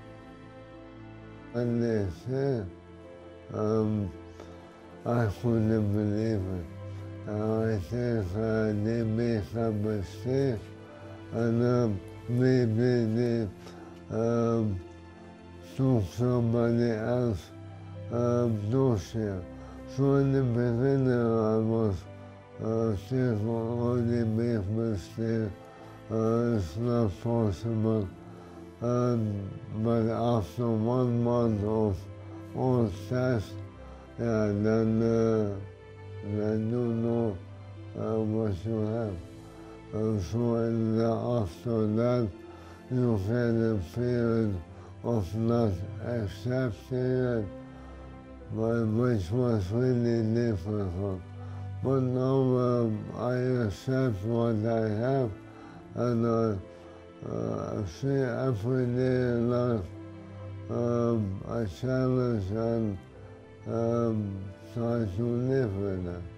And they said, um, I couldn't believe it. I think uh, they made a mistake, and um, maybe they um, took somebody else um, dossier. So in the beginning I was uh, thinking, oh, they make mistakes, uh, it's not possible. Um, but after one month of all tests, yeah, then uh, then you know uh, what you have. And so in the, after that, you get a period of not accepting it, but which was really difficult. But now um, I accept what I have, and I uh, see every day in life um, a challenge and um, try to live with it.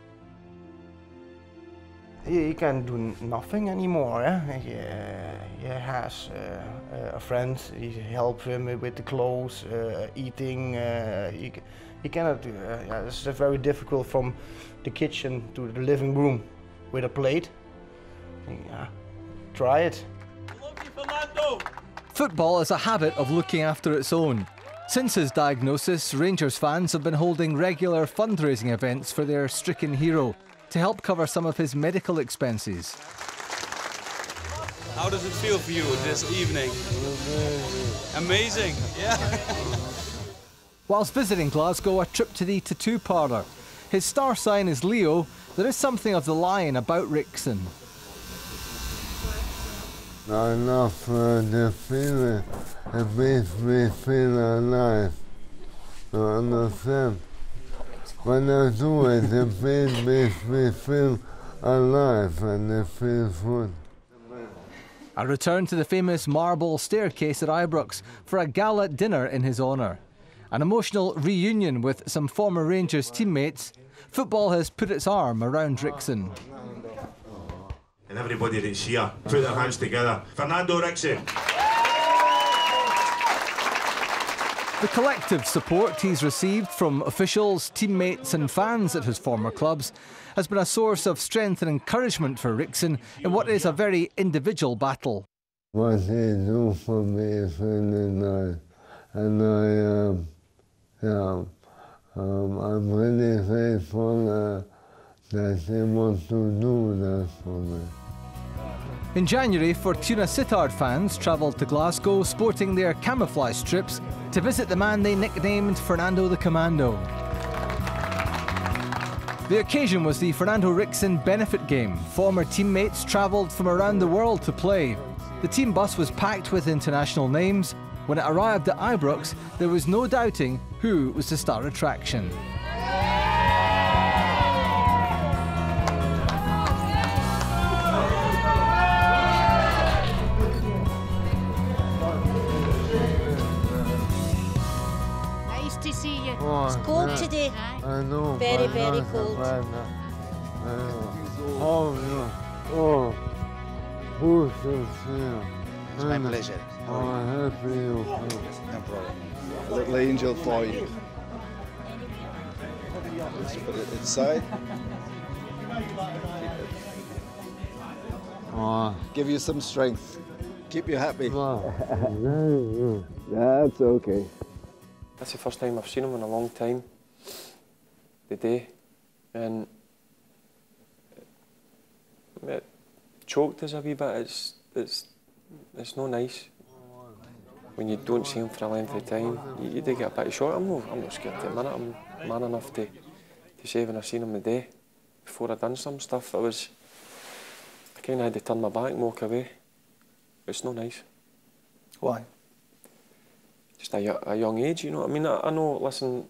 He, he can do nothing anymore. Eh? He, uh, he has uh, a friend, he helps him with the clothes, uh, eating. Uh, he, he cannot do uh, yeah, it's very difficult from the kitchen to the living room with a plate. Yeah, try it. Football is a habit of looking after its own. Since his diagnosis, Rangers fans have been holding regular fundraising events for their stricken hero to help cover some of his medical expenses. How does it feel for you this evening? Amazing, yeah. Whilst visiting Glasgow, a trip to the tattoo parlour. His star sign is Leo. There is something of the lion about Ricksen. I love uh, the feeling. It makes me feel alive. You understand? When I do it, the pain makes me feel alive, and it feels good. A return to the famous marble staircase at Ibrox for a gala dinner in his honour. An emotional reunion with some former Rangers teammates. Football has put its arm around Ricksen. And everybody that's here, put their hands together. Fernando Ricksen. The collective support he's received from officials, teammates and fans at his former clubs has been a source of strength and encouragement for Ricksen in what is a very individual battle. What they do for me is really nice, and I, um, yeah, um, I'm really grateful uh, that they want to do that for me. In January, Fortuna Sittard fans travelled to Glasgow sporting their camouflage strips to visit the man they nicknamed Fernando the Commando. The occasion was the Fernando Ricksen benefit game. Former teammates travelled from around the world to play. The team bus was packed with international names. When it arrived at Ibrox, there was no doubting who was the star attraction. Oh, it's cold yeah. today. I know. Very, I very know cold. I know. Oh, yeah. Oh, who's so here? It's my pleasure. Oh, I'm happy you feel. No problem. A little angel for you. Let's put it inside. Oh. Give you some strength. keep you happy. That's okay. That's the first time I've seen him in a long time, the day, and it choked us a wee bit. It's, it's, it's no nice when you don't see him for a length of time. You, you do get a bit of shock. I'm not, I'm not scared at the minute. I'm man enough to, to say when I seen him the day, before I done some stuff, it was, I kind of had to turn my back and walk away. It's no nice. Why? Just a, a young age, you know what I mean? I, I know, listen,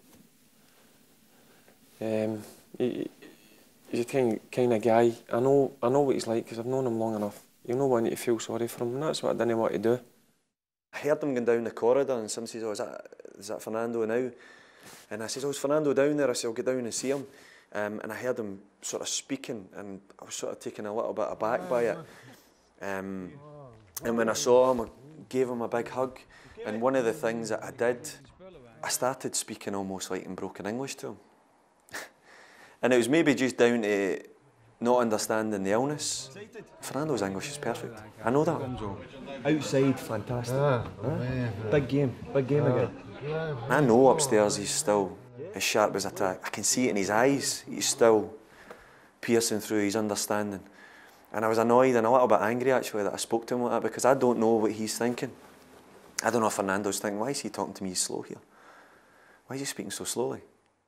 um, he, he's a kind, kind of guy. I know, I know what he's like because I've known him long enough. You know when you feel sorry for him, and that's what I didn't want to do. I heard him going down the corridor and somebody says, oh, is that, is that Fernando now? And I says, oh, is Fernando down there? I said, I'll get down and see him. Um, and I heard him sort of speaking, and I was sort of taken a little bit aback by it. Um, and when I saw him, I gave him a big hug. And one of the things that I did, I started speaking almost like in broken English to him. And it was maybe just down to not understanding the illness. Fernando's English is perfect. I know that. Outside, fantastic. Ah, huh? Big game, big game again. I know upstairs he's still as sharp as a tack. I can see it in his eyes. He's still piercing through his understanding. And I was annoyed and a little bit angry actually that I spoke to him like that, because I don't know what he's thinking. I don't know if Fernando's thinking, why is he talking to me slow here? Why is he speaking so slowly?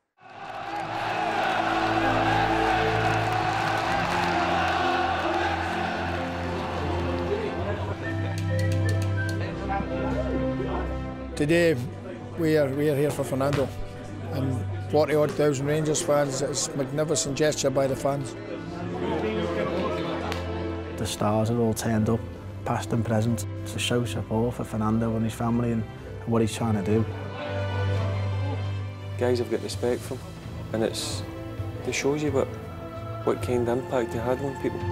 Today we are we are here for Fernando, and forty odd thousand Rangers fans. It's a magnificent gesture by the fans. The stars are all turned up, past and present, to show support for Fernando and his family and what he's trying to do. Guys have got respect for him, and it's it shows you what what kind of impact he had on people.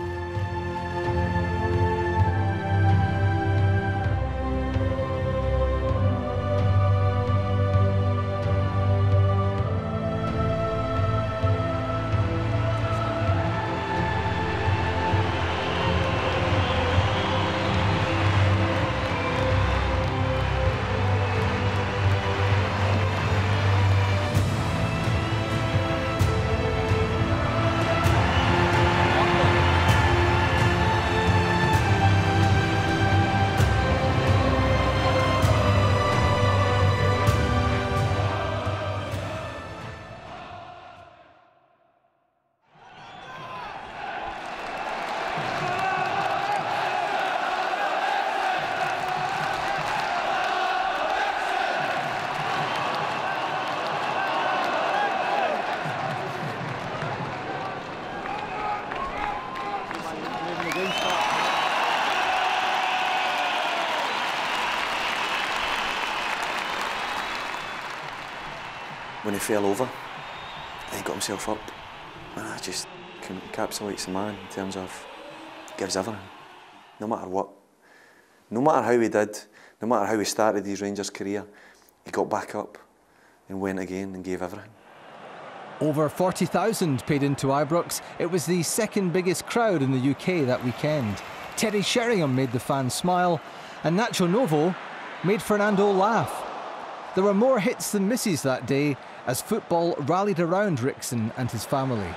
When he fell over, he got himself up. And that just encapsulates the man in terms of gives everything, no matter what. No matter how he did, no matter how he started his Rangers career, he got back up and went again and gave everything. Over forty thousand paid into Ibrox. It was the second biggest crowd in the U K that weekend. Terry Sheringham made the fans smile, and Nacho Novo made Fernando laugh. There were more hits than misses that day as football rallied around Ricksen and his family.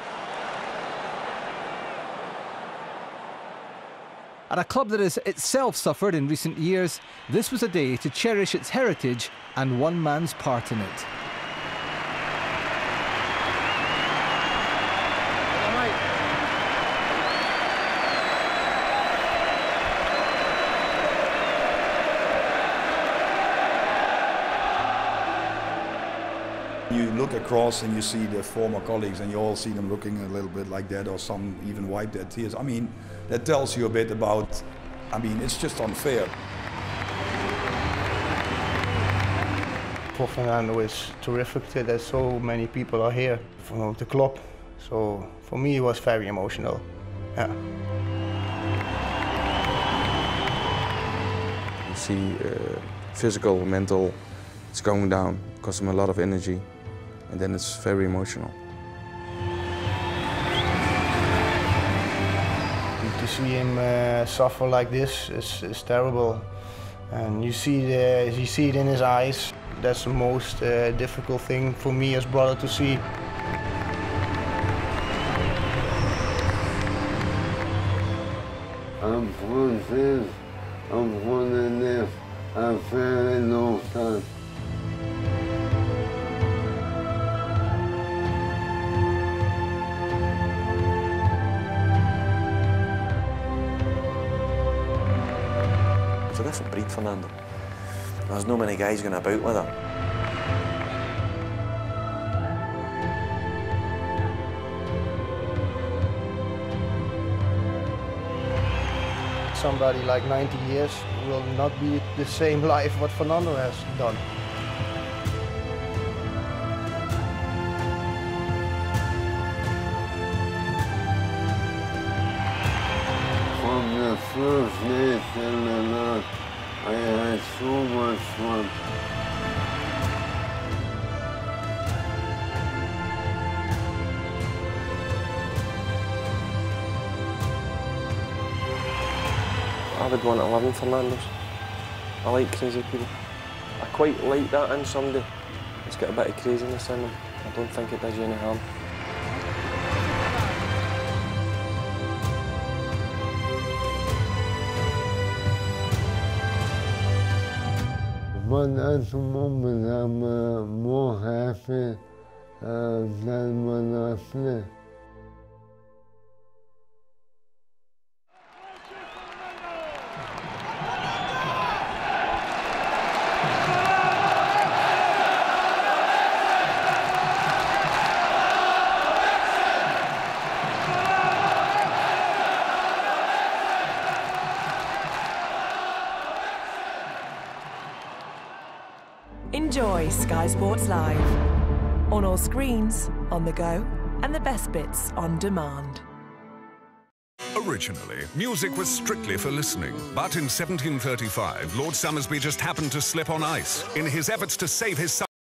At a club that has itself suffered in recent years, this was a day to cherish its heritage and one man's part in it. You look across and you see the former colleagues and you all see them looking a little bit like that, or some even wipe their tears. I mean, that tells you a bit about, I mean, it's just unfair. For Fernando it's terrific that so many people are here from the club. So for me it was very emotional. Yeah. You see uh, physical, mental, it's going down, costs him a lot of energy. And then it's very emotional. To to see him uh, suffer like this is, is terrible. And you see, the, you see it in his eyes. That's the most uh, difficult thing for me as brother to see. I'm Francis. I'm from this a very long time. It's a different breed, Fernando. There's no many guys going about with it. Somebody like ninety years will not be the same life what Fernando has done. From the first day till the last, I had so much fun. I would want to live in Fernando's. I like crazy people. I quite like that in somebody. It's got a bit of craziness in them. I don't think it does you any harm. But at the moment, I'm uh, more happy uh, than when I play. Enjoy Sky Sports Live. On all screens, on the go, and the best bits on demand. Originally, music was strictly for listening. But in seventeen thirty-five, Lord Somersby just happened to slip on ice. In his efforts to save his son